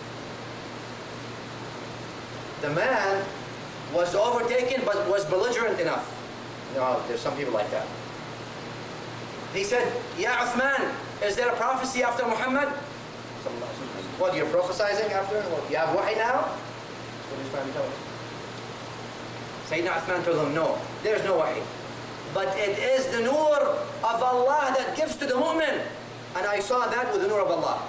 The man was overtaken, but was belligerent enough. You know, there's some people like that. He said, Ya Uthman, is there a prophecy after Muhammad? What, you're prophesizing after? What, you have wahi now? What he's trying to tell us. Sayyidina Uthman told him, no, there's no wahi. But it is the nur of Allah that gives to the mu'min. And I saw that with the nur of Allah.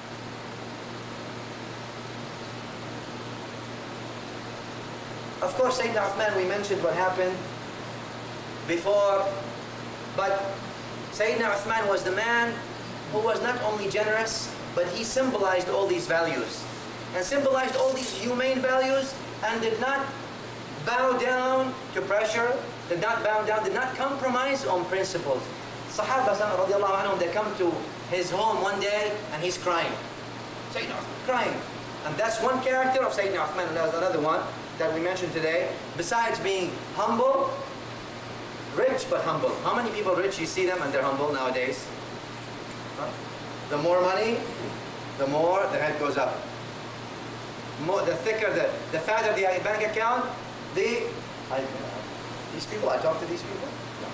Of course, Sayyidina Uthman, we mentioned what happened before. But Sayyidina Uthman was the man who was not only generous, but he symbolized all these values. And symbolized all these humane values, and did not bow down to pressure, did not bow down, did not compromise on principles. Sahaba radiallahu anhum, they come to his home one day and he's crying. Sayyidina Uthman crying. And that's one character of Sayyidina Uthman, and there's another one that we mentioned today. Besides being humble, rich but humble. How many people rich, you see them and they're humble nowadays? Huh? The more money, the more the head goes up. More, the thicker, the, the fatter the bank account, the... I, These people, I talk to these people.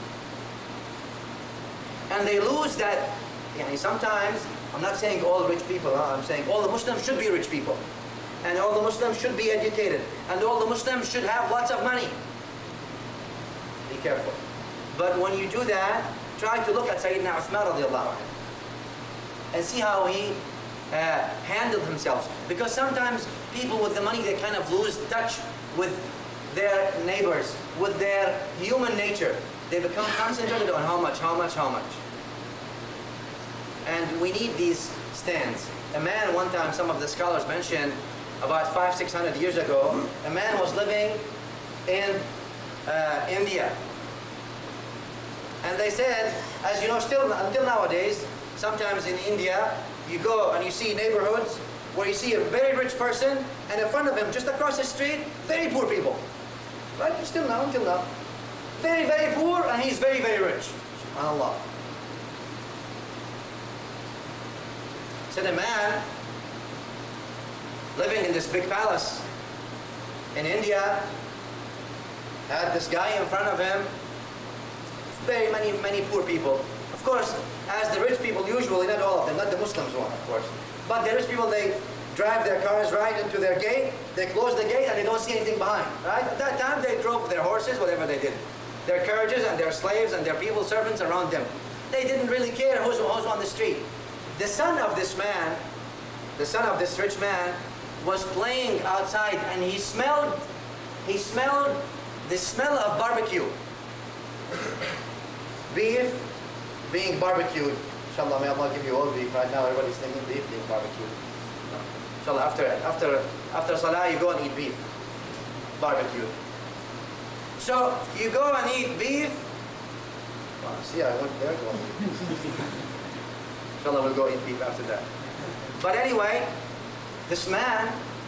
And they lose that. Yani sometimes, I'm not saying all rich people, huh? I'm saying all the Muslims should be rich people. And all the Muslims should be educated. And all the Muslims should have lots of money. Be careful. But when you do that, try to look at Sayyidina Uthman radiallahu anhu and see how he uh, handled himself. Because sometimes people with the money, they kind of lose touch with their neighbors, with their human nature. They become concentrated on how much, how much, how much. And we need these stands. A man, one time, some of the scholars mentioned, about five, six hundred years ago, a man was living in uh, India. And they said, as you know, still until nowadays, sometimes in India, you go and you see neighborhoods where you see a very rich person, and in front of him, just across the street, very poor people. Right? Still now, until now. Very, very poor, and he's very, very rich. SubhanAllah. Said a man living in this big palace in India had this guy in front of him, very many, many poor people. Of course, as the rich people usually, not all of them, not the Muslims one, of course. But the rich people, they drive their cars right into their gate, they close the gate and they don't see anything behind, right? At that time they drove their horses, whatever they did. Their carriages and their slaves and their people, servants around them. They didn't really care who's, who's on the street. The son of this man, the son of this rich man, was playing outside, and he smelled, he smelled the smell of barbecue. Beef being barbecued. Inshallah, may Allah give you all beef. Right now, everybody's thinking beef being barbecued. Inshallah, after after after Salah, you go and eat beef, barbecue. So you go and eat beef. Oh, see, I went there. Go Inshallah, we'll go eat beef after that. But anyway, this man,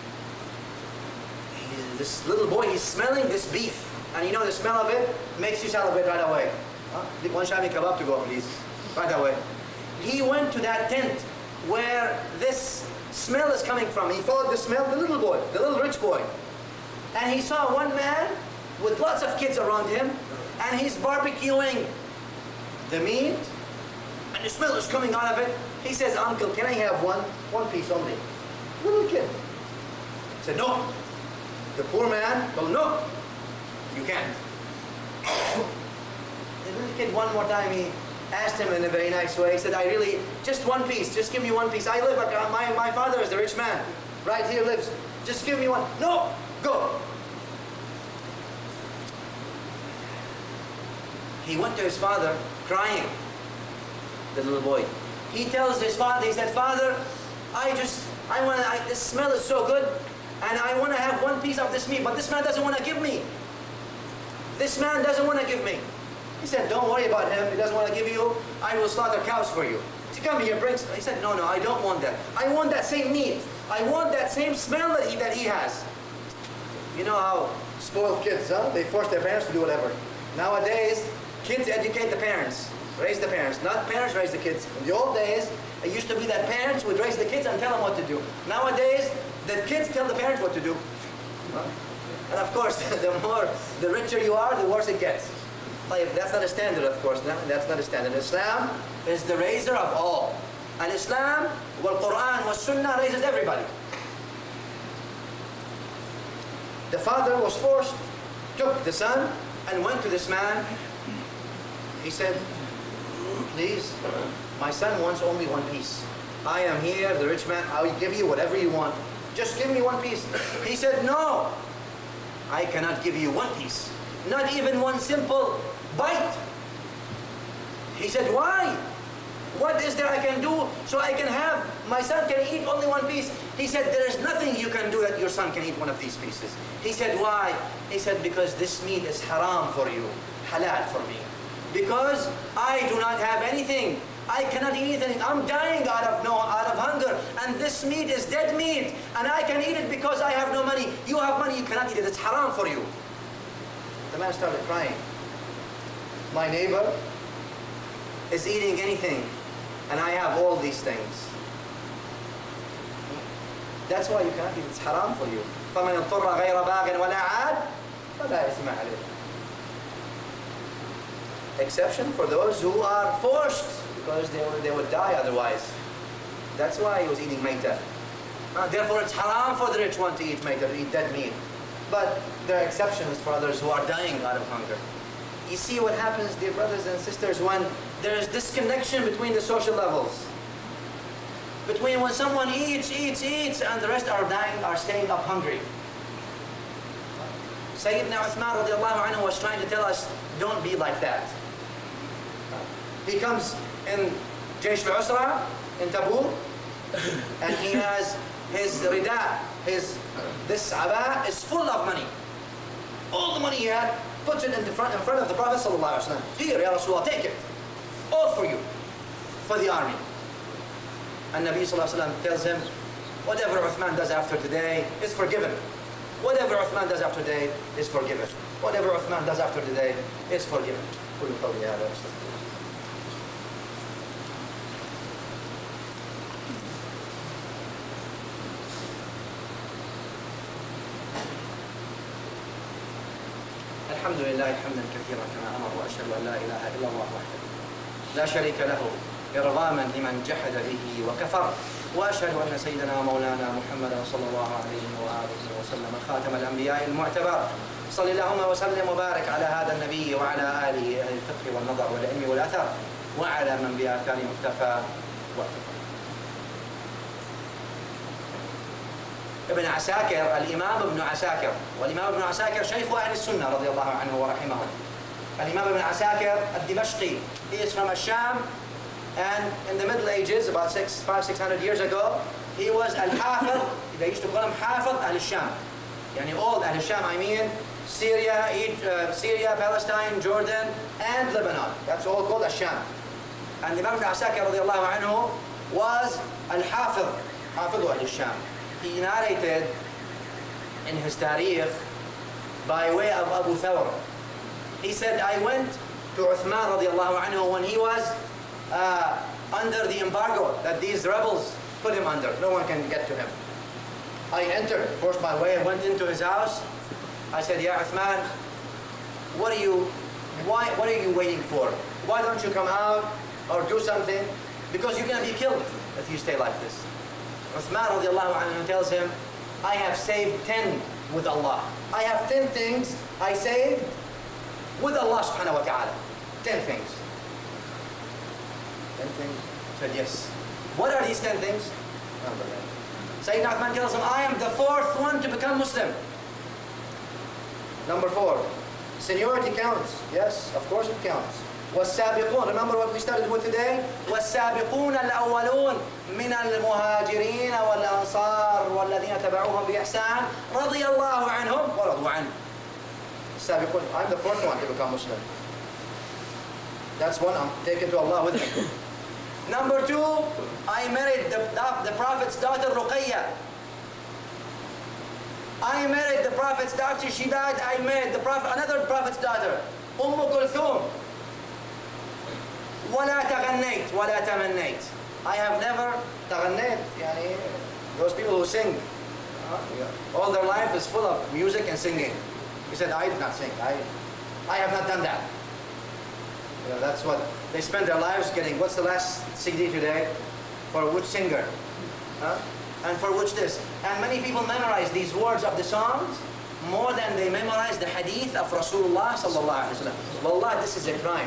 he, this little boy, he's smelling this beef, and you know the smell of it makes you salivate right away. Huh? One shami kebab to go, please, right away. He went to that tent where this smell is coming from. He followed the smell, the little boy, the little rich boy. And he saw one man with lots of kids around him, and he's barbecuing the meat, and the smell is coming out of it. He says, "Uncle, can I have one, one piece only?" Little kid. He said, "No." The poor man, well, no, you can't. The little kid, one more time, he asked him in a very nice way. He said, "I really, just one piece, just give me one piece. I live, my, my father is the rich man, right here lives. Just give me one." "No, go." He went to his father, crying, the little boy. He tells his father, he said, "Father, I just, I want to, this smell is so good, and I want to have one piece of this meat, but this man doesn't want to give me. This man doesn't want to give me." He said, "Don't worry about him. He doesn't want to give you. I will slaughter cows for you." He said, "Come here, bring some." He said, "No, no, I don't want that. I want that same meat. I want that same smell that he, that he has." You know how spoiled kids, huh? They force their parents to do whatever. Nowadays, kids educate the parents, raise the parents, not parents raise the kids. In the old days, it used to be that parents would raise the kids and tell them what to do. Nowadays, the kids tell the parents what to do. And of course, the more, the richer you are, the worse it gets. That's not a standard, of course. No, that's not a standard. Islam is the raiser of all. And Islam, well, Quran, was Sunnah raises everybody. The father was forced, took the son, and went to this man. He said, "Please, my son wants only one piece. I am here, the rich man. I will give you whatever you want. Just give me one piece." He said, "No, I cannot give you one piece. Not even one simple bite." He said, "Why? What is there I can do so I can have, my son can eat only one piece?" He said, "There is nothing you can do that your son can eat one of these pieces." He said, "Why?" He said, "Because this meat is haram for you, halal for me. Because I do not have anything. I cannot eat anything. I'm dying out of no, out of hunger, and this meat is dead meat, and I can eat it because I have no money. You have money, you cannot eat it. It's haram for you." The man started crying. "My neighbor is eating anything, and I have all these things. That's why you cannot eat. It's haram for you. فَمَنْ اضْطُرَّ غَيْرَ بَاغٍ وَلَا عَادٍ فَلَا إِثْمَ عَلَيْهِ." Exception for those who are forced, because they, they would die otherwise. That's why he was eating maita. Uh, therefore, it's haram for the rich one to eat maita, to eat dead meat. But there are exceptions for others who are dying out of hunger. You see what happens, dear brothers and sisters, when there is disconnection between the social levels. Between when someone eats, eats, eats, and the rest are dying, are staying up hungry. Sayyidina Uthman radiallahu anhu was trying to tell us, don't be like that. He comes in Jaysh al-Usra, in Tabuk, and he has his rida, his, this aba is full of money. All the money he had, puts it in, the front, in front of the Prophet sallallahu alaihi wasallam. "Here, Ya Rasulullah, take it. All for you, for the army." And Nabi sallallahu alaihi wasallam tells him, whatever Uthman does after today is forgiven. Whatever Uthman does after today is forgiven. Whatever Uthman does after today is forgiven. الحمد لله حمدا كثيرا كما أمر وأشهد أن لا إله إلا الله وحده لا شريك له إرغاما لمن جحد به وكفر وأشهد أن سيدنا مولانا محمدا صلى الله عليه وآله وسلم خاتم الأنبياء المعتبر صل اللهم وسلم وبارك على هذا النبي وعلى آله أهل الفقه والنظر والعلم والأثر وعلى من بآثار مكتفى واقتفى. ابن عساكر، الإمام ابن عساكر، والإمام ابن عساكر شيخ أهل السنة رضي الله عنه ورحمه. الإمام ابن عساكر الدمشقي. He is from Asham, and in the Middle Ages, about six, five, six hundred years ago, he was al-Hafiz. They used to call him Hafiz al-Sham. Yani all al-Sham, I mean Syria, Egypt, uh, Syria, Palestine, Jordan, and Lebanon. That's all called al-Sham. And Imam ibn Asakir radiallahu anhu was al-Hafiz, Hafiz al-Sham. He narrated in his Tariq by way of Abu Thawr. He said, I went to Uthman radiallahu anhu when he was uh, under the embargo that these rebels put him under. No one can get to him. I entered, forced my way, I went into his house. I said, Ya Uthman, what are you, why, what are you waiting for? Why don't you come out or do something? Because you're going to be killed if you stay like this. Uthman radiallahu anhu tells him, I have saved ten with Allah. I have ten things I saved with Allah subhanahu wa ta'ala. Ten things. Ten things? He said, yes. What are these ten things? Sayyidina Uthman tells him, I am the fourth one to become Muslim. Number four, seniority counts. Yes, of course it counts. والسابقون, remember what we started with today? والسابقون الأولون من المهاجرين والأنصار والذين تبعوهم بإحسان رضي الله عنهم ورضوا عنه. السابقون, I'm the fourth one to become Muslim. That's one, I'm taken to Allah with me. Number two, I married the, the Prophet's daughter Ruqayya. I married the Prophet's daughter, she died, I married the Prophet, another Prophet's daughter, Umm Kulthum. ولا تغنيت ولا تمنيت. I have never تغنيت, يعني those people who sing. All their life is full of music and singing. He said, I did not sing. I, I have not done that. You know, that's what they spend their lives getting. What's the last C D today? For which singer? Huh? And for which this? And many people memorize these words of the songs more than they memorize the hadith of Rasulullah sallallahu alaihi wasallam. Wallah, this is a crime.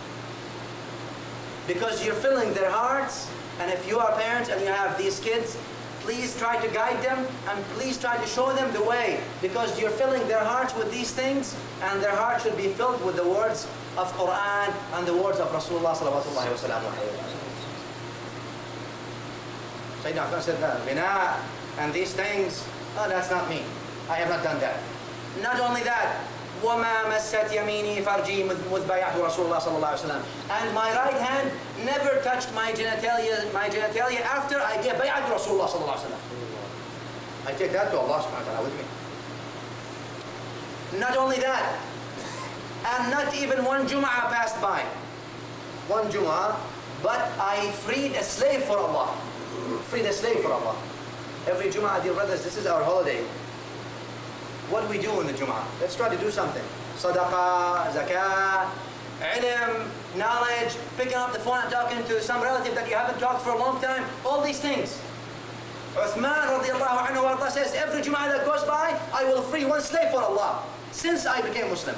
Because you're filling their hearts, and if you are parents and you have these kids, please try to guide them and please try to show them the way, because you're filling their hearts with these things, and their heart should be filled with the words of Quran and the words of Rasulullah sallallahu alaihi wasallam. Sayyidina Uthman said that, Bina and these things, oh, that's not me. I have not done that. Not only that, وَمَا مَسَّتْ يَمِينِي فَرْجِي مُذْ بَيَعْتُ رَسُولُ اللَّهِ صَلَّى اللَّهُ عَلَيْهِ وسلم. And my right hand never touched my genitalia, my genitalia after I gave bay'ah to Rasulullah sallallahu alaihi wasallam. I take that to Allah subhanahu wa ta'ala with me. Not only that, and not even one Jum'ah passed by. One Jum'ah, but I freed a slave for Allah. Freed a slave for Allah. Every Jum'ah, dear brothers, this is our holiday. What do we do in the Jum'ah? Let's try to do something. Sadaqah, zakah, ilm, knowledge, picking up the phone and talking to some relative that you haven't talked for a long time. All these things. Uthman radiallahu anhu wa says, every Jum'ah that goes by, I will free one slave for Allah. Since I became Muslim.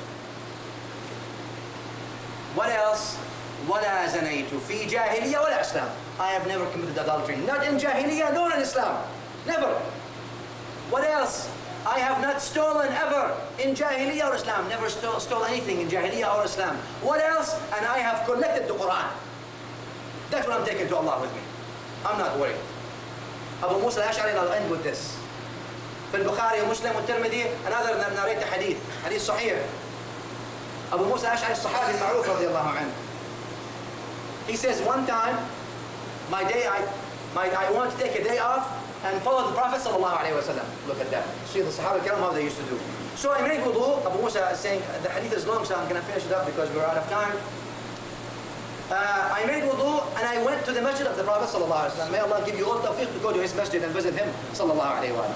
What else? وَلَا زَنَيْتُ فِي جَاهِلِيَّةٍ وَلَا إِسْلَامٍ. I have never committed adultery. Not in Jahiliyyah, nor in Islam. Never. What else? I have not stolen ever in Jahiliyyah or Islam. Never stole, stole anything in Jahiliyyah or Islam. What else? And I have collected the Quran. That's what I'm taking to Allah with me. I'm not worried. Abu Musa al-Ash'ari, and I'll end with this. في البخاري ومسلم والترمذي, another narrate hadith, hadith صحيح. Abu Musa al-Ash'ari, الصحابي المعروف رضي الله عنه. He says, one time, my day, I, my, I want to take a day off and follow the Prophet sallallahu alaihi wasallam. Look at that. See the Sahaba Kiram, how they used to do. So I made wudu. Abu Musa is saying, the hadith is long, so I'm going to finish it up because we're out of time. Uh, I made wudu and I went to the masjid of the Prophet sallallahu alaihi wasallam. May Allah give you all tawfiq to go to his masjid and visit him sallallahu alaihi wasallam.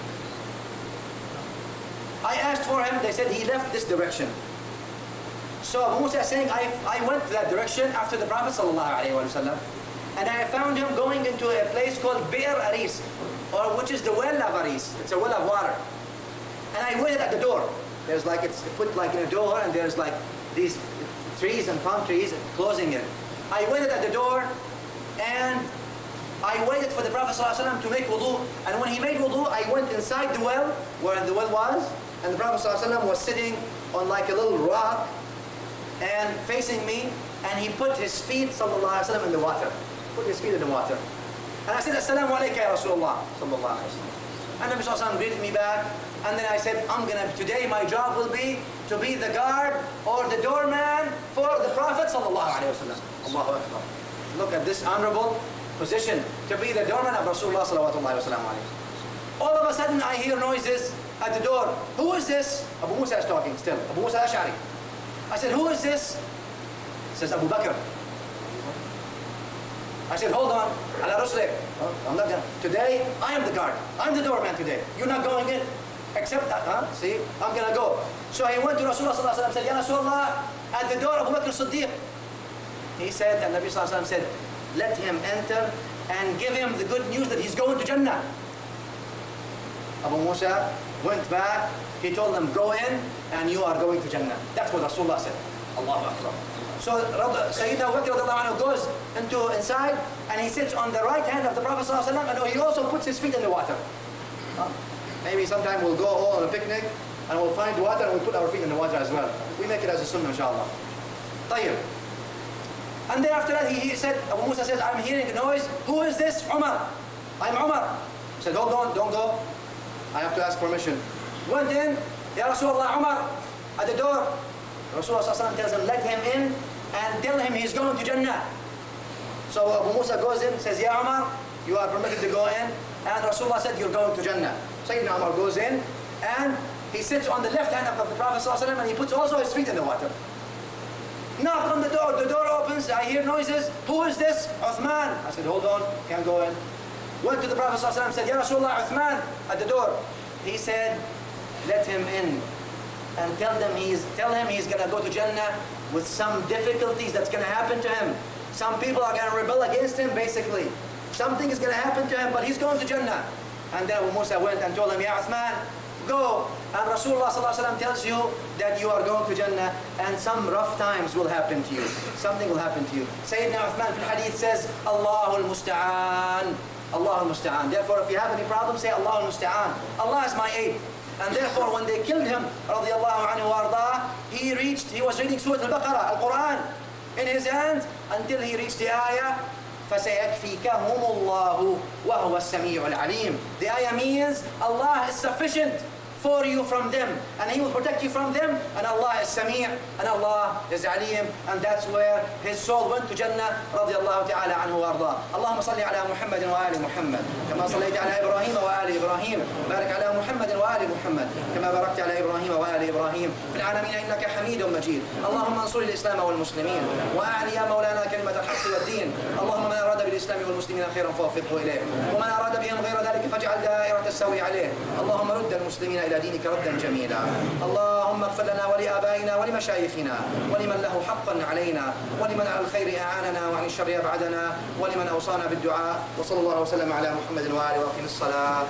I asked for him, they said he left this direction. So Abu Musa is saying, I, I went to that direction after the Prophet sallallahu alaihi wasallam. And I found him going into a place called Bi'r Aris, or which is the well of Aris. It's a well of water. And I waited at the door. There's like, it's put like in a door, and there's like these trees and palm trees closing it. I waited at the door and I waited for the Prophet ﷺ to make wudu. And when he made wudu, I went inside the well, where the well was, and the Prophet ﷺ was sitting on like a little rock and facing me, and he put his feet sallallahu alaihi wasallam in the water. Put his feet in the water. And I said, Assalamu alaikum ya Rasulullah sallallahu alaihi wasallam. And Nabi sallallahu alaihi wasallam greeted me back, and then I said, I'm gonna, today my job will be to be the guard or the doorman for the Prophet sallallahu alaihi wasallam. Allahu Akbar. Look at this honorable position, to be the doorman of Rasulullah sallallahu alaihi wasallam. All of a sudden I hear noises at the door. Who is this? Abu Musa is talking still. Abu Musa Ash'ari. I said, who is this? He says, Abu Bakr. I said, hold on. Ala Ruslik. Oh, I'm not gonna. Today, I am the guard. I'm the doorman today. You're not going in. Except that, huh? See? I'm gonna go. So he went to Rasulullah sallallahu alaihi wasallam and said, Ya Rasulullah, at the door, Abu Bakr Siddiq. He said, and Nabi sallallahu alaihi wasallam said, let him enter and give him the good news that he's going to Jannah. Abu Musa went back. He told them, go in and you are going to Jannah. That's what Rasulullah said. Allahu Akbar. So Sayyidina Abu Bakr goes into inside and he sits on the right hand of the Prophet ﷺ, and he also puts his feet in the water. Huh? Maybe sometime we'll go all on a picnic and we'll find water and we'll put our feet in the water as well. We make it as a sunnah, inshallah. Tayyib. And then after that he, he said, Abu Musa says, I'm hearing a noise. Who is this? Umar. I'm Umar. He said, hold on, don't go. I have to ask permission. Went in, Ya Rasulullah, Umar, at the door. Rasulullah ﷺ tells him, let him in and tell him he's going to Jannah. So Abu Musa goes in, says, Ya Umar, you are permitted to go in. And Rasulullah said, you're going to Jannah. Sayyidina Umar goes in and he sits on the left hand of the Prophet ﷺ and he puts also his feet in the water. Knock on the door, the door opens, I hear noises. Who is this? Uthman. I said, hold on, can't go in. Went to the Prophet ﷺ and said, Ya Rasulullah, Uthman, at the door. He said, let him in and tell them he's tell him he's gonna go to Jannah with some difficulties that's gonna happen to him. Some people are gonna rebel against him, basically. Something is gonna happen to him, but he's going to Jannah. And then Abu Musa went and told him, Ya Uthman, go. And Rasulullah sallallahu alaihi wasallam tells you that you are going to Jannah and some rough times will happen to you. Something will happen to you. Sayyidina Uthman fil hadith says, Allahul Musta'an. Allahul Musta'an. Therefore, if you have any problem, say Allahul Musta'an. Allah is my aid. And therefore, when they killed him, radiallahu anhu wa ardah, he reached, he was reading Surah Al-Baqarah, Al-Quran, in his hand, until he reached the ayah, فَسَيَكْفِيكَهُمُ اللَّهُ وَهُوَ السَّمِيعُ الْعَلِيمُ. The ayah means, Allah is sufficient for you from them, and He will protect you from them, and Allah is Sami' and Allah is Alim, and that's where his soul went to Jannah radiyallahu ta'ala anhu wa arda. Allahumma salli ala Muhammadin wa ali Muhammad kama sallayta ala Ibrahim wa ali Ibrahim, barik ala Muhammadin wa ali Muhammad kama barakta ala Ibrahim wa ali Ibrahim fil alamin innaka Hamidun Majid. Allahumma ansur al-Islam wal muslimin wa a'li ya mawlana kalimat al-haqq wad din. Allahumma man arada bil Islam wal muslimin khairan fawfiqhu ilayh wa man arada bihim ghayra dhalika faj'al da'irat as-sawi alayh. Allahumma rudd al-muslimina دينك ردا جميلا. اللهم اغفر لنا ولآبائنا ولمشايخنا ولمن له حقا علينا ولمن على الخير أعاننا وعن الشر أبعدنا ولمن أوصانا بالدعاء. وصلى الله وسلم على محمد وآله وأقم الصلاة.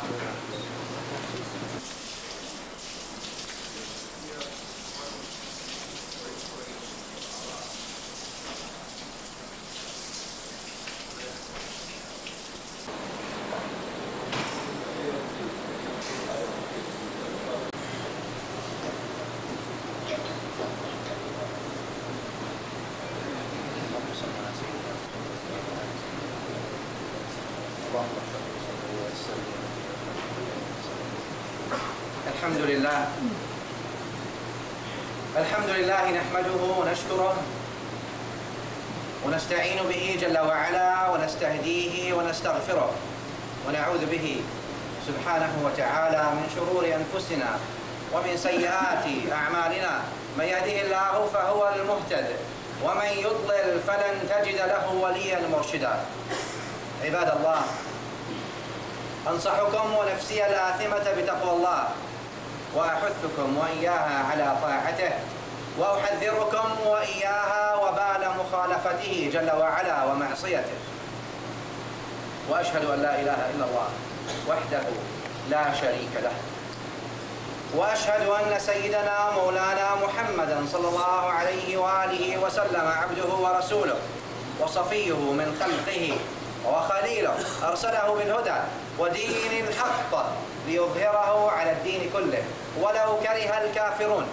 الحمد لله الحمد لله نحمده ونشكره ونستعين به جل وعلا ونستهديه ونستغفره ونعوذ به سبحانه وتعالى من شرور أنفسنا ومن سيئات أعمالنا. من يهده الله فهو المهتد ومن يضلل فلن تجد له وليا مرشدا. عباد الله، أنصحكم ونفسي الآثمة بتقوى الله وأحثكم وإياها على طاعته وأحذركم وإياها وبال مخالفته جل وعلا ومعصيته. وأشهد أن لا إله إلا الله وحده لا شريك له، وأشهد أن سيدنا مولانا محمدا صلى الله عليه وآله وسلم عبده ورسوله وصفيه من خلقه وخليله أرسله بالهدى ودين الحق ليظهره على الدين كله ولو كره الكافرون.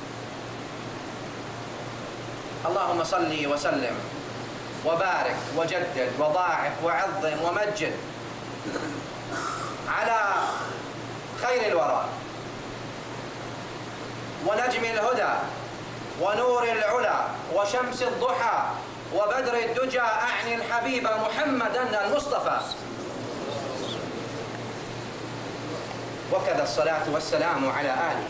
اللهم صل وسلم وبارك وجدد وضاعف وعظم ومجد على خير الورى ونجم الهدى ونور العلا وشمس الضحى وبدر الدجى، أعني الحبيب محمدا المصطفى. وكذا الصلاة والسلام على آله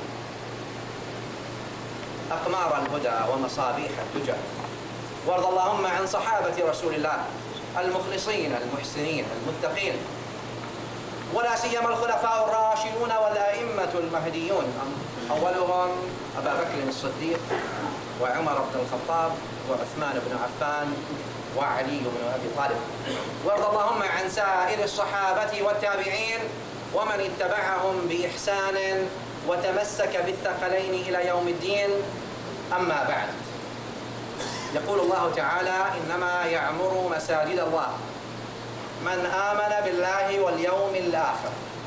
أقمار الهدى ومصابيح الدجى. وارض اللهم عن صحابة رسول الله المخلصين المحسنين المتقين، ولا سيما الخلفاء الراشدون والأئمة المهديون، أولهم أبا بكر الصديق وعمر بن الخطاب وعثمان بن عفان وعلي بن أبي طالب. وارض اللهم عن سائر الصحابة والتابعين ومن اتبعهم بإحسان وتمسك بالثقلين إلى يوم الدين. أما بعد، يقول الله تعالى: إنما يعمر مساجد الله من آمن بالله واليوم الآخر.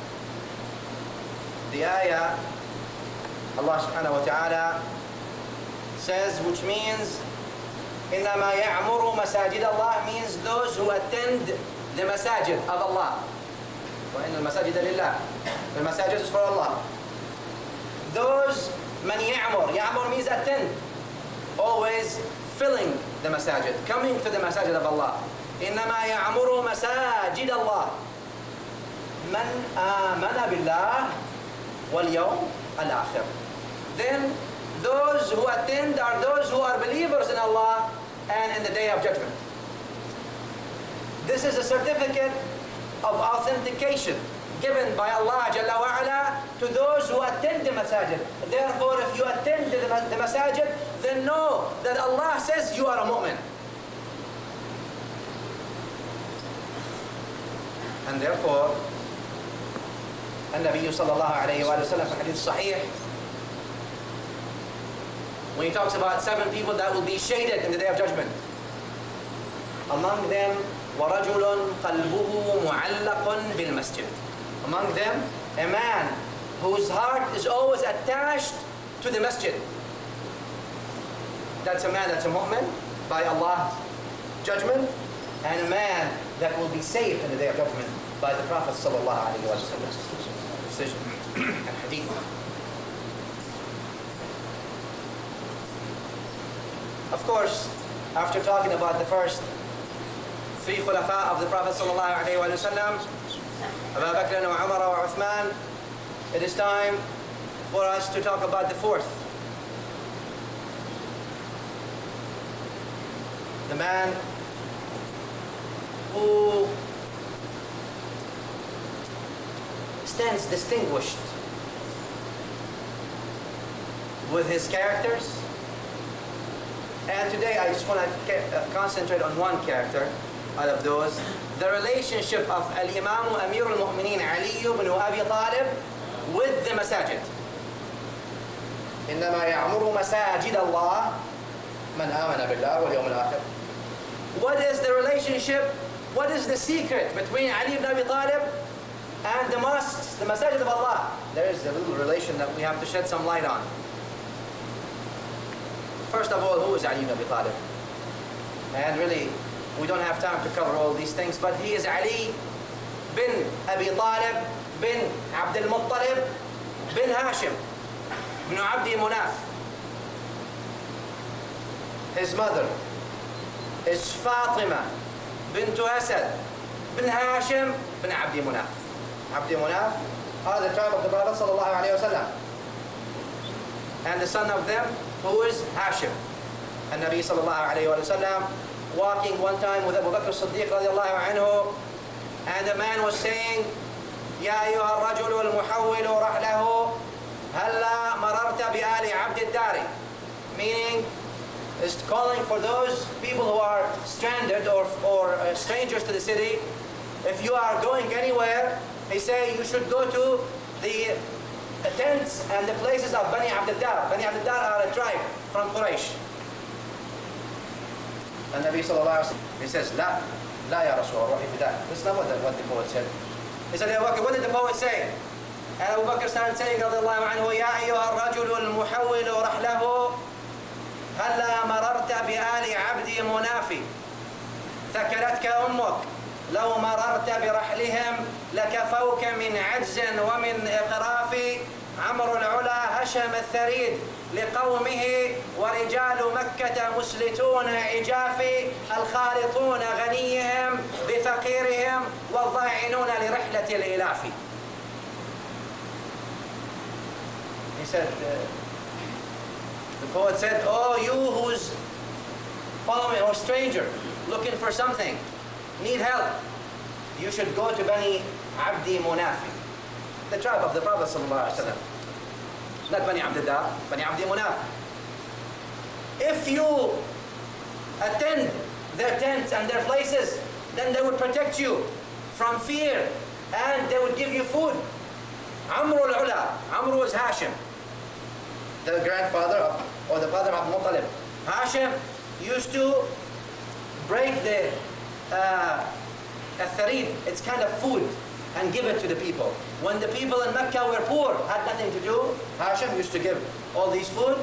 The ayah, Allah subhanahu wa ta'ala says, which means إنما يعمر مساجد الله means those who attend the masajid of Allah. وإن المساجد لله. The masajid is for Allah. Those من يعمر, يعمر means attend, always filling the masajid, coming to the masajid of Allah. إنما يعمر مساجد الله من آمن بالله واليوم الآخر. Then those who attend are those who are believers in Allah and in the day of judgment. This is a certificate of authentication given by Allah Jalla wa Ala to those who attend the masajid. Therefore, if you attend the, the masajid, then know that Allah says you are a mu'min. And therefore, النبي صلى الله عليه وآله وسلم في حديث صحيح, when he talks about seven people that will be shaded in the day of judgment, among them وَرَجُلٌ قَلْبُهُ مُعَلَّقٌ بِالْمَسْجِدِ. Among them, a man whose heart is always attached to the masjid. That's a man that's a mu'min by Allah's judgment, and a man that will be saved in the day of judgment by the Prophet sallallahu alaihi wasallam. Decision and hadith. Of course, after talking about the first three khulafa of the Prophet sallallahu alaihi wasallam, Abu Bakr and Umar and Uthman, it is time for us to talk about the fourth. The man who stands distinguished with his characters. And today I just want to concentrate on one character out of those, the relationship of Al-Imam Amir al-Mu'mineen Ali ibn Abi Talib with the masajid. إنما يعمر مساجد الله من آمن بالله واليوم الآخر. What is the relationship? What is the secret between Ali ibn Abi Talib and the mosques, the masajid of Allah? There is a little relation that we have to shed some light on. First of all, who is Ali ibn Abi Talib? And really, we don't have time to cover all these things, but he is Ali bin Abi Talib bin Abd al-Muttalib bin Hashim bin Abdi Munaf. His mother is Fatima bint Asad bin Hashim bin Abdi Munaf. Abdi Munaf are the tribe of the Prophet sallallahu alaihi wasallam. And the son of them, who is Hashim. And Nabi sallallahu alaihi wasallam walking one time with Abu Bakr as-Siddiq radiallahu anhu, and the man was saying, يا أيها الرجل المحول رحله هلا مررت بآل عبد الدار, meaning is calling for those people who are stranded or, or uh, strangers to the city. If you are going anywhere, he say you should go to the tents and the places of Bani Abd al-Dar. Bani Abd al-Dar are a tribe from Quraysh. النبي صلى الله عليه وسلم, he says, لا, لا يا رسول الله, روحي فداك. That's not what the, what the poet said. He said, Abu Bakr, what did the poet say? And Abu Bakr started saying, رضي الله عنه, يا أيها الرجل المحول رحله هلا مررت بآل عبدي منافي ثكلتك أمك لو مررت برحلهم لكفوك من عجز ومن إقراف عمرو العلا هشم الثريد لقومه ورجال مكة مسلتون عجافي الخالطون غنيهم بفقيرهم والضاعنون لرحلة الإلاف. He said, uh, the poet said, oh, you who's following, or stranger, looking for something, need help, you should go to Bani Abdi Munafi, the tribe of the Prophet sallallahu alaihi wasallam. Not Bani Abdullah, Bani Abdi Munaf. If you attend their tents and their places, then they would protect you from fear and they would give you food. Amr al-Ula, Amr was Hashim, the grandfather of, or the father of Muttalib. Hashim used to break the uh, al-tharid, it's kind of food, and give it to the people. When the people in Mecca were poor, had nothing to do, Hashim used to give all these food.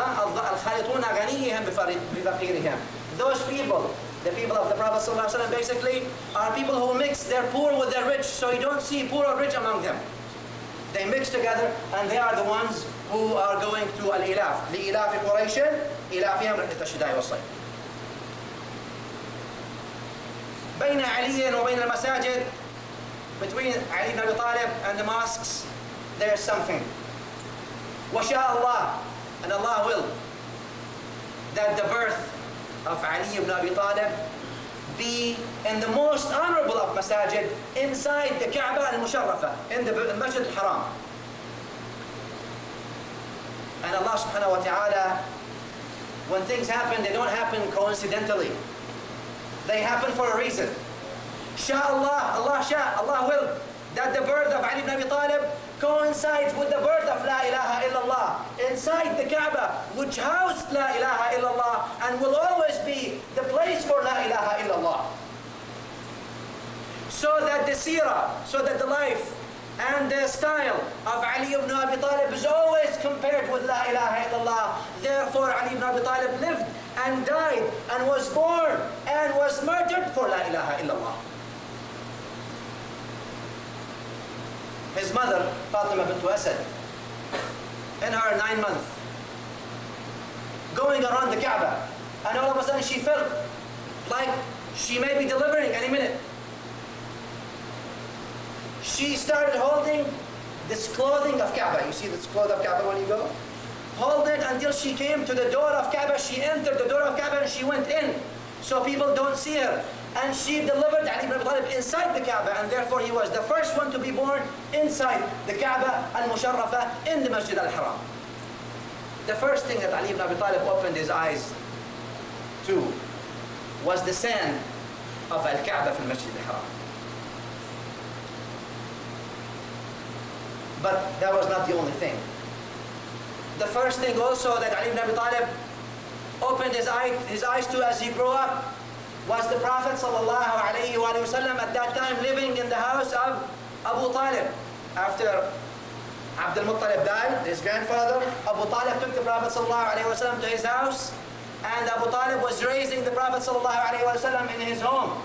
Those people, the people of the Prophet ﷺ basically, are people who mix their poor with their rich, so you don't see poor or rich among them. They mix together, and they are the ones who are going to al-ilaf. لإلاف قريش إلافهم رحلة الشتاء والصيف. بين علي وبين المساجد, between Ali ibn Abi Talib and the mosques, there's something. وشاء Allah, and Allah will, that the birth of Ali ibn Abi Talib be in the most honorable of masajid, inside the Kaaba al-Musharrafa, in the Masjid al-Haram. And Allah subhanahu wa ta'ala, when things happen, they don't happen coincidentally. They happen for a reason. Sha Allah, Allah sha, Allah will, that the birth of Ali ibn Abi Talib coincides with the birth of La ilaha illallah inside the Kaaba, which housed La ilaha illallah and will always be the place for La ilaha illallah. So that the seerah, so that the life and the style of Ali ibn Abi Talib is always compared with La ilaha illallah. Therefore Ali ibn Abi Talib lived and died and was born and was murdered for La ilaha illallah. His mother, Fatima bint Asad, in her nine months, going around the Kaaba, and all of a sudden she felt like she may be delivering any minute. She started holding this clothing of Kaaba. You see this cloth of Kaaba when you go? Hold it until she came to the door of Kaaba. She entered the door of Kaaba and she went in, so people don't see her. And she delivered Ali ibn Abi Talib inside the Kaaba, and therefore he was the first one to be born inside the Kaaba al-Musharrafa in the Masjid al-Haram. The first thing that Ali ibn Abi Talib opened his eyes to was the sand of al-Kaaba in Masjid al-Haram. But that was not the only thing. The first thing also that Ali ibn Abi Talib opened his, eye, his eyes to as he grew up was the Prophet sallallahu alayhi wa sallam, at that time living in the house of Abu Talib. After Abdul Muttalib died, his grandfather, Abu Talib took the Prophet sallallahu alayhi wa sallam to his house, and Abu Talib was raising the Prophet sallallahu alayhi wa sallam in his home.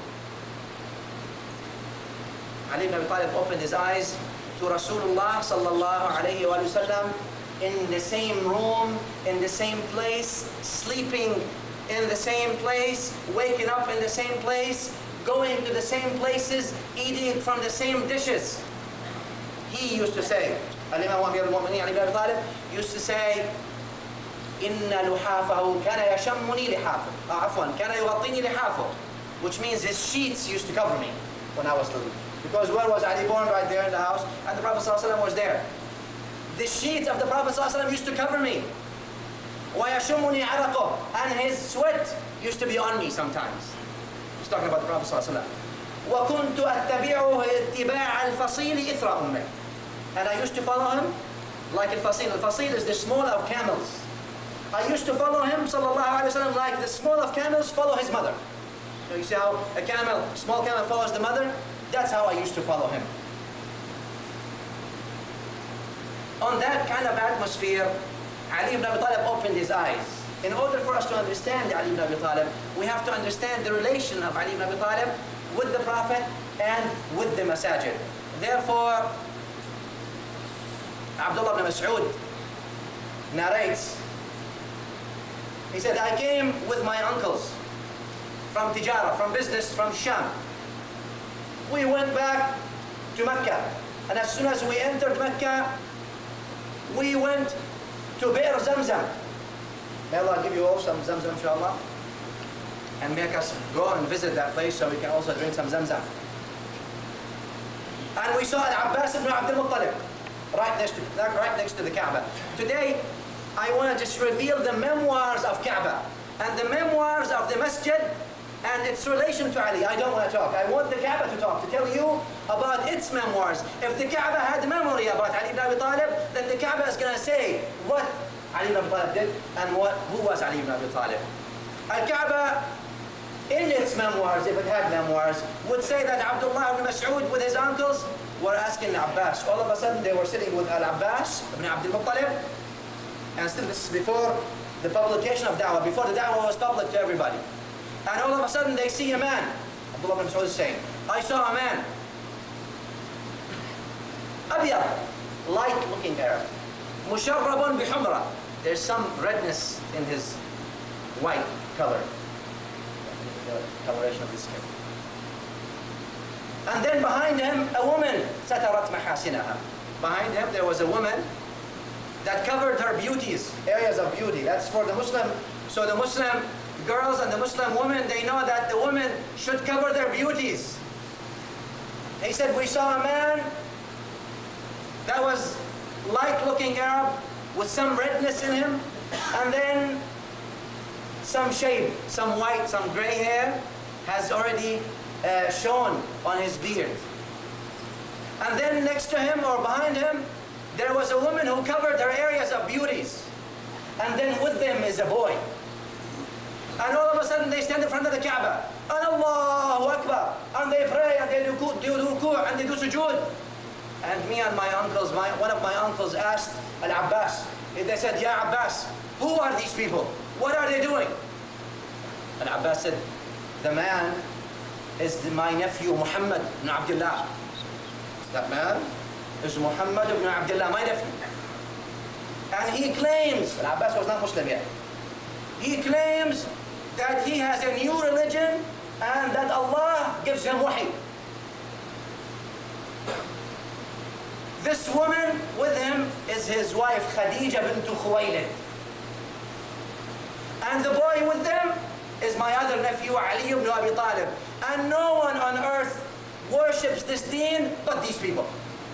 Ali ibn Abi Talib opened his eyes to Rasulullah sallallahu alayhi wa sallam in the same room, in the same place, sleeping in the same place, waking up in the same place, going to the same places, eating from the same dishes. He used to say, Al-Imam Amir al-Mu'minin Ali ibn Abi Talib used to say, Inna luhafahu kana yashammuni lihafo. Afwan, kana yuwattini lihafo. Which means his sheets used to cover me when I was little. Because where was Ali born? Right there in the house, and the Prophet ﷺ was there. The sheets of the Prophet ﷺ used to cover me. وَيَشُمُّنِي عَرَقُهُ, and his sweat used to be on me sometimes. He's talking about the Prophet ﷺ. وَكُنْتُ أَتَّبِعُهُ اتِّبَاعَ الْفَصِيلِ إِثْرَ أُمِّهِ, and I used to follow him like al-fasil. Al-fasil is the small of camels. I used to follow him, sallallahu alayhi wa sallam, like the small of camels follow his mother. You know, you see how a camel, small camel follows the mother? That's how I used to follow him. On that kind of atmosphere, Ali ibn Abi Talib opened his eyes. In order for us to understand Ali ibn Abi Talib, we have to understand the relation of Ali ibn Abi Talib with the Prophet and with the masajid. Therefore, Abdullah ibn Mas'ud narrates, he said, I came with my uncles from Tijara, from business, from Sham. We went back to Mecca, and as soon as we entered Mecca, we went to Bir Zamzam. May Allah give you all some Zamzam, inshallah, and make us go and visit that place so we can also drink some Zamzam. And we saw Al-Abbas ibn Abdul Muttalib right next to, right next to the Kaaba. Today, I want to just reveal the memoirs of Kaaba and the memoirs of the masjid and its relation to Ali. I don't want to talk. I want the Kaaba to talk, to tell you about its memoirs. If the Kaaba had memory about Ali ibn Abi Talib, then the Kaaba is going to say what Ali ibn Abi Talib did and what, who was Ali ibn Abi Talib. Al-Kaaba, in its memoirs, if it had memoirs, would say that Abdullah ibn Mas'ud with his uncles were asking Abbas. All of a sudden they were sitting with Al-Abbas ibn Abdul Muttalib, and still this is before the publication of da'wah, before the da'wah was public to everybody. And all of a sudden they see a man. Abdullah ibn Mas'ud is saying, I saw a man. Abiyad, light looking Arab. Musharrabun bihumra. There's some redness in his white color. The coloration of his skin. And then behind him, a woman, satarat mahasinaha. Behind him there was a woman that covered her beauties, areas of beauty. That's for the Muslim. So the Muslim girls and the Muslim women, they know that the women should cover their beauties. He said, we saw a man that was light-looking Arab with some redness in him, and then some shade, some white, some gray hair has already uh, shown on his beard. And then next to him or behind him, there was a woman who covered her areas of beauties. And then with them is a boy. And all of a sudden they stand in front of the Kaaba. And Allahu Akbar. And they pray and they do ruku' and they do sujood. And me and my uncles, my, one of my uncles asked Al-Abbas. They said, Ya Abbas, who are these people? What are they doing? And Abbas said, the man is the, my nephew Muhammad ibn Abdullah. That man is Muhammad ibn Abdullah, my nephew. And he claims, and Abbas was not Muslim yet, he claims that he has a new religion and that Allah gives him wahi. This woman with him is his wife Khadija bint Khuwaylid. And the boy with them is my other nephew Ali ibn Abi Talib. And no one on earth worships this deen but these people.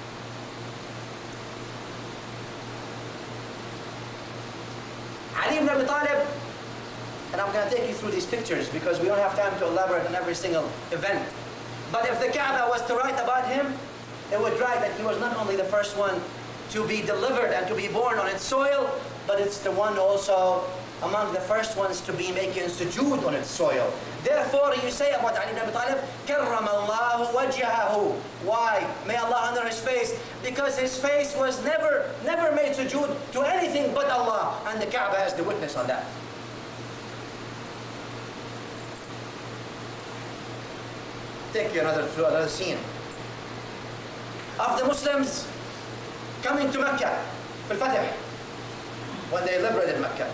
Ali ibn Abi Talib, and I'm going to take you through these pictures because we don't have time to elaborate on every single event. But if the Kaaba was to write about him, it would write that he was not only the first one to be delivered and to be born on its soil, but it's the one also among the first ones to be making sujood on its soil. Therefore, you say about Ali ibn Abi Talib, كَرَّمَ اللَّهُ وَجْهَهُ. Why? May Allah honor his face. Because his face was never, never made sujood to anything but Allah. And the Kaaba has the witness on that. Take you another, through another scene of the Muslims coming to Mecca, في الفتح, when they liberated Mecca.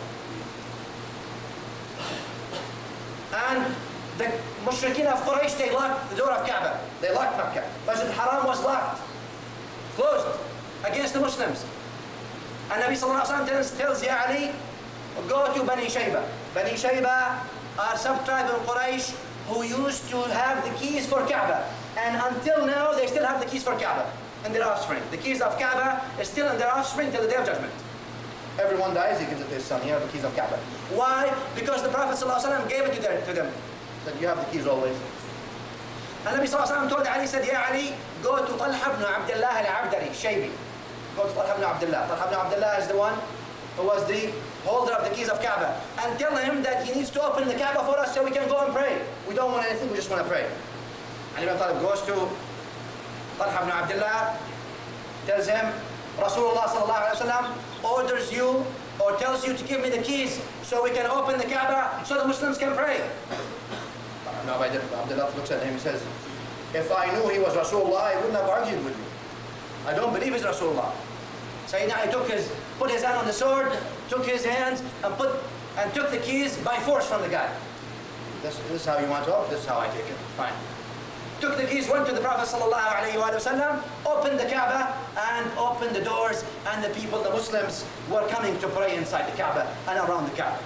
And the mushrikeen of Quraysh, they locked the door of Kaaba. They locked Mecca. Masjid al-Haram was locked, closed against the Muslims. And Nabi sallallahu alaihi wasallam tells, tells Ya Ali, go to Bani Shayba. Bani Shayba are sub-tribe in Quraysh who used to have the keys for Kaaba. And until now, they still have the keys for Kaaba in their offspring. The keys of Kaaba is still in their offspring till the day of judgment. Everyone dies, he gives it to his son. He has the keys of Kaaba. Why? Because the Prophet ﷺ gave it to them. To them. Said, you have the keys always. And Nabi ﷺ told Ali, said, Ya Ali, go to Talha ibn Abdullah al-Abdari, Shaybi. Go to Talha ibn Abdullah. Talha ibn Abdullah is the one who was the holder of the keys of Kaaba, and tell him that he needs to open the Kaaba for us so we can go and pray. We don't want anything, we just want to pray. Ali ibn Talib goes to Talha ibn Abdullah, tells him, Rasulullah sallallahu alayhi wa sallam orders you or tells you to give me the keys so we can open the Kaaba so the Muslims can pray. Talha ibn Abdullah looks at him and says, if I knew he was Rasulullah, I wouldn't have argued with you. I don't believe he's Rasulullah. Sayyidina Ali took his, put his hand on the sword, took his hands and put and took the keys by force from the guy. This, this is how you want to open, this is how I take it. Fine. Took the keys, went to the Prophet sallallahu alayhi wa sallam, opened the Kaaba and opened the doors, and the people, the Muslims, were coming to pray inside the Kaaba and around the Kaaba.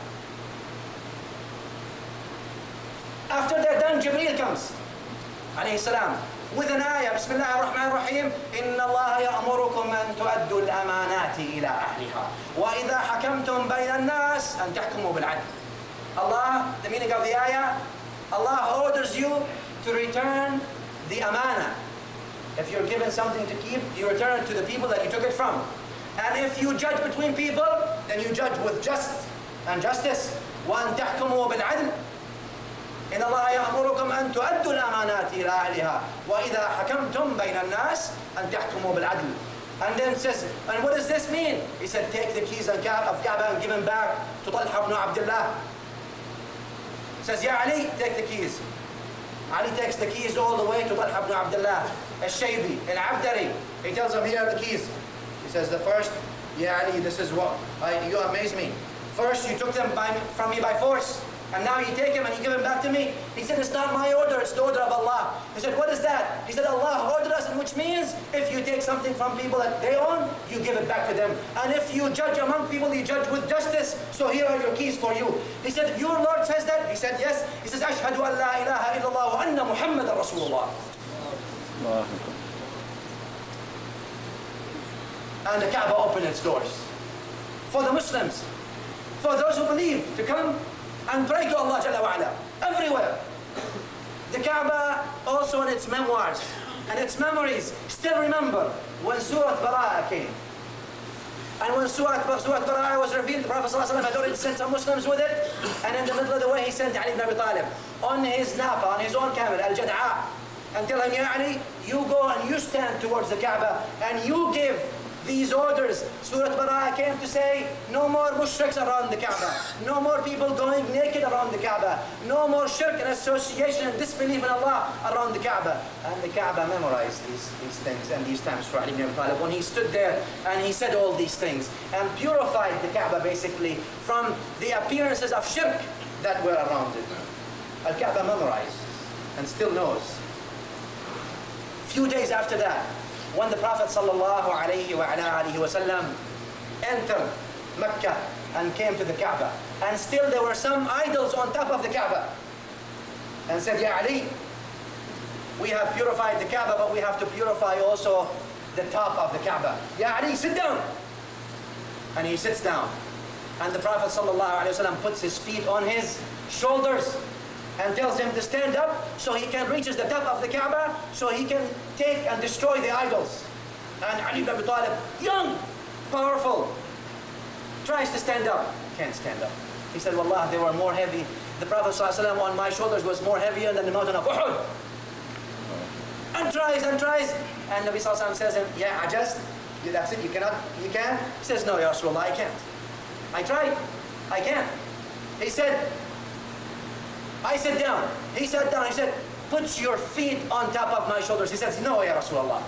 After they're done, Jibreel comes, alayhi salam, with an ayah, Bismillah ar-Rahman ar-Rahim, إِنَّ اللَّهَ يَأْمُرُكُمْ أَن تُؤَدُّوا الْأَمَانَاتِ إِلَىٰ أَهْلِهَا وَإِذَا حَكَمْتُمْ بَيْنَ النَّاسِ أَن تَحْكُمُوا بِالْعَدْلِ. Allah, the meaning of the ayah, Allah orders you to return the amana. If you're given something to keep, you return it to the people that you took it from. And if you judge between people, then you judge with just and justice. وَأَن تَحْكُمُوا بِالْعَدْلِ إن الله يأمركم أن تؤدوا الأمانات إلى أهلها وإذا حكمتم بين الناس أن تحكموا بالعدل. And then says, and what does this mean? He said, take the keys of Kaaba and give them back to Talha ibn Abdullah. Says, Ya Ali, take the keys. Ali takes the keys all the way to Talha ibn Abdullah, al-Shaybi, al-Abdari. He tells him, here are the keys. He says, the first, Ya Ali, this is what, I, you amaze me. First, you took them by, from me by force. And now you take him and you give him back to me. He said, it's not my order, it's the order of Allah. He said, what is that? He said, Allah ordered us, which means if you take something from people that they own, you give it back to them. And if you judge among people, you judge with justice. So here are your keys for you. He said, your Lord says that? He said, yes. He says, Ashhadu an la ilaha illallah wa anna Muhammadan Rasulullah. And the Kaaba opened its doors for the Muslims, for those who believe, to come and pray to Allah Jalla wa Ala, everywhere. The Kaaba also in its memoirs and its memories still remember when Surah Bara'ah came. And when Surah, Surah Bara'ah was revealed, the Prophet ﷺ had already sent some Muslims with it, and in the middle of the way he sent Ali ibn Abi Talib on his naqa, on his own camel, Al-Jad'a, and tell him, Ya Ali, you go and you stand towards the Kaaba and you give these orders. Surah Bara'ah came to say, no more mushriks around the Kaaba, no more people going naked around the Kaaba, no more shirk and association and disbelief in Allah around the Kaaba. And the Kaaba memorized these, these things and these times for Ali ibn Abi Talib when he stood there and he said all these things and purified the Kaaba basically from the appearances of shirk that were around it. Al-Kaaba memorized and still knows. Few days after that, when the Prophet sallallahu alayhi wa alihi wa sallam entered Mecca and came to the Kaaba, and still there were some idols on top of the Kaaba, and said, Ya Ali, we have purified the Kaaba, but we have to purify also the top of the Kaaba. Ya Ali, sit down. And he sits down. And the Prophet sallallahu alayhi wa sallam puts his feet on his shoulders and tells him to stand up so he can reach the top of the Kaaba, so he can take and destroy the idols. And Ali ibn Abi Talib, young, powerful, tries to stand up, can't stand up. He said, Wallah, they were more heavy. The Prophet ﷺ on my shoulders was more heavier than the mountain of Uhud. And tries and tries. And Nabi ﷺ says to him, yeah, Ajaz, that's it, you cannot, you can? He says, no, Ya Rasulullah, I can't. I tried, I can't. He said, I sat down. He sat down. He said, put your feet on top of my shoulders. He says, no, Ya Rasulullah.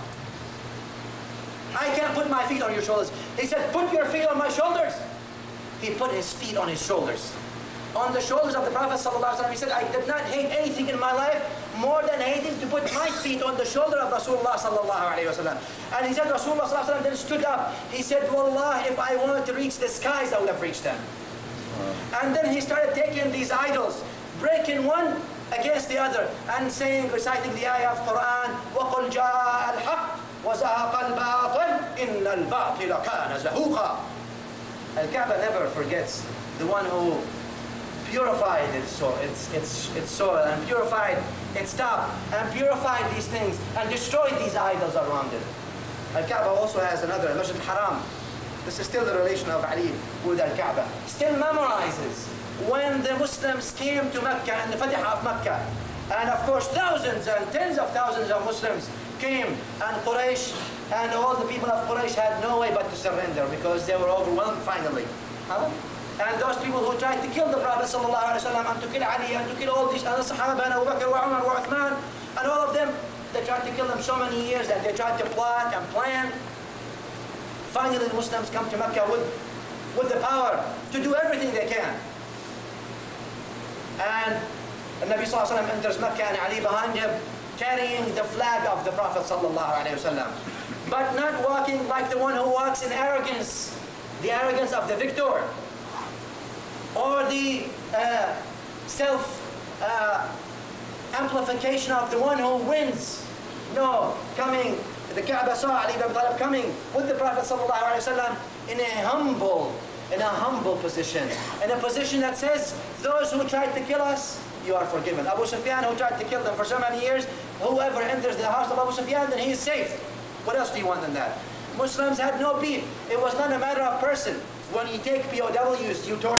I can't put my feet on your shoulders. He said, put your feet on my shoulders. He put his feet on his shoulders. On the shoulders of the Prophet ﷺ. He said, I did not hate anything in my life more than hating to put my feet on the shoulder of Rasulullah sallallahu alayhi wa sallam. And he said, Rasulullah sallallahu alayhi wa sallam then stood up. He said, Wallah, if I wanted to reach the skies, I would have reached them. And then he started taking these idols, breaking one against the other and saying, reciting the ayah of Quran, وَقُلْ جَاءَ الْحَقِّ وَزَهَقَ الْبَاطِلِ إِنَّ الْبَاطِلَ كَانَ زَهُوقًا. Al-Kaaba never forgets the one who purified its soil, its, its, its soil and purified its top and purified these things and destroyed these idols around it. Al-Kaaba also has another, Masjid Haram. this is still the relation of Ali with Al-Kaaba, still memorizes when the Muslims came to Mecca and the Fatih of Mecca. And of course thousands and tens of thousands of Muslims came, and Quraysh and all the people of Quraysh had no way but to surrender because they were overwhelmed finally. Huh? And those people who tried to kill the Prophet ﷺ and to kill Ali and to kill all these other Sahaba and Abu Bakr wa Umar wa Uthman and all of them, they tried to kill them so many years and they tried to plot and plan. Finally the Muslims come to Mecca with, with the power to do everything they can. And the Nabi ﷺ enters Mecca and Ali behind him carrying the flag of the Prophet ﷺ, but not walking like the one who walks in arrogance, the arrogance of the victor, or the uh, self uh, amplification of the one who wins. No, coming, the Kaaba saw Ali ibn Abi Talib coming with the Prophet ﷺ in a humble, in a humble position, in a position that says, those who tried to kill us, you are forgiven. Abu Sufyan, who tried to kill them for so many years, whoever enters the house of Abu Sufyan, then he is safe. What else do you want than that? Muslims had no beef. It was not a matter of person. When you take P O Ws, you torture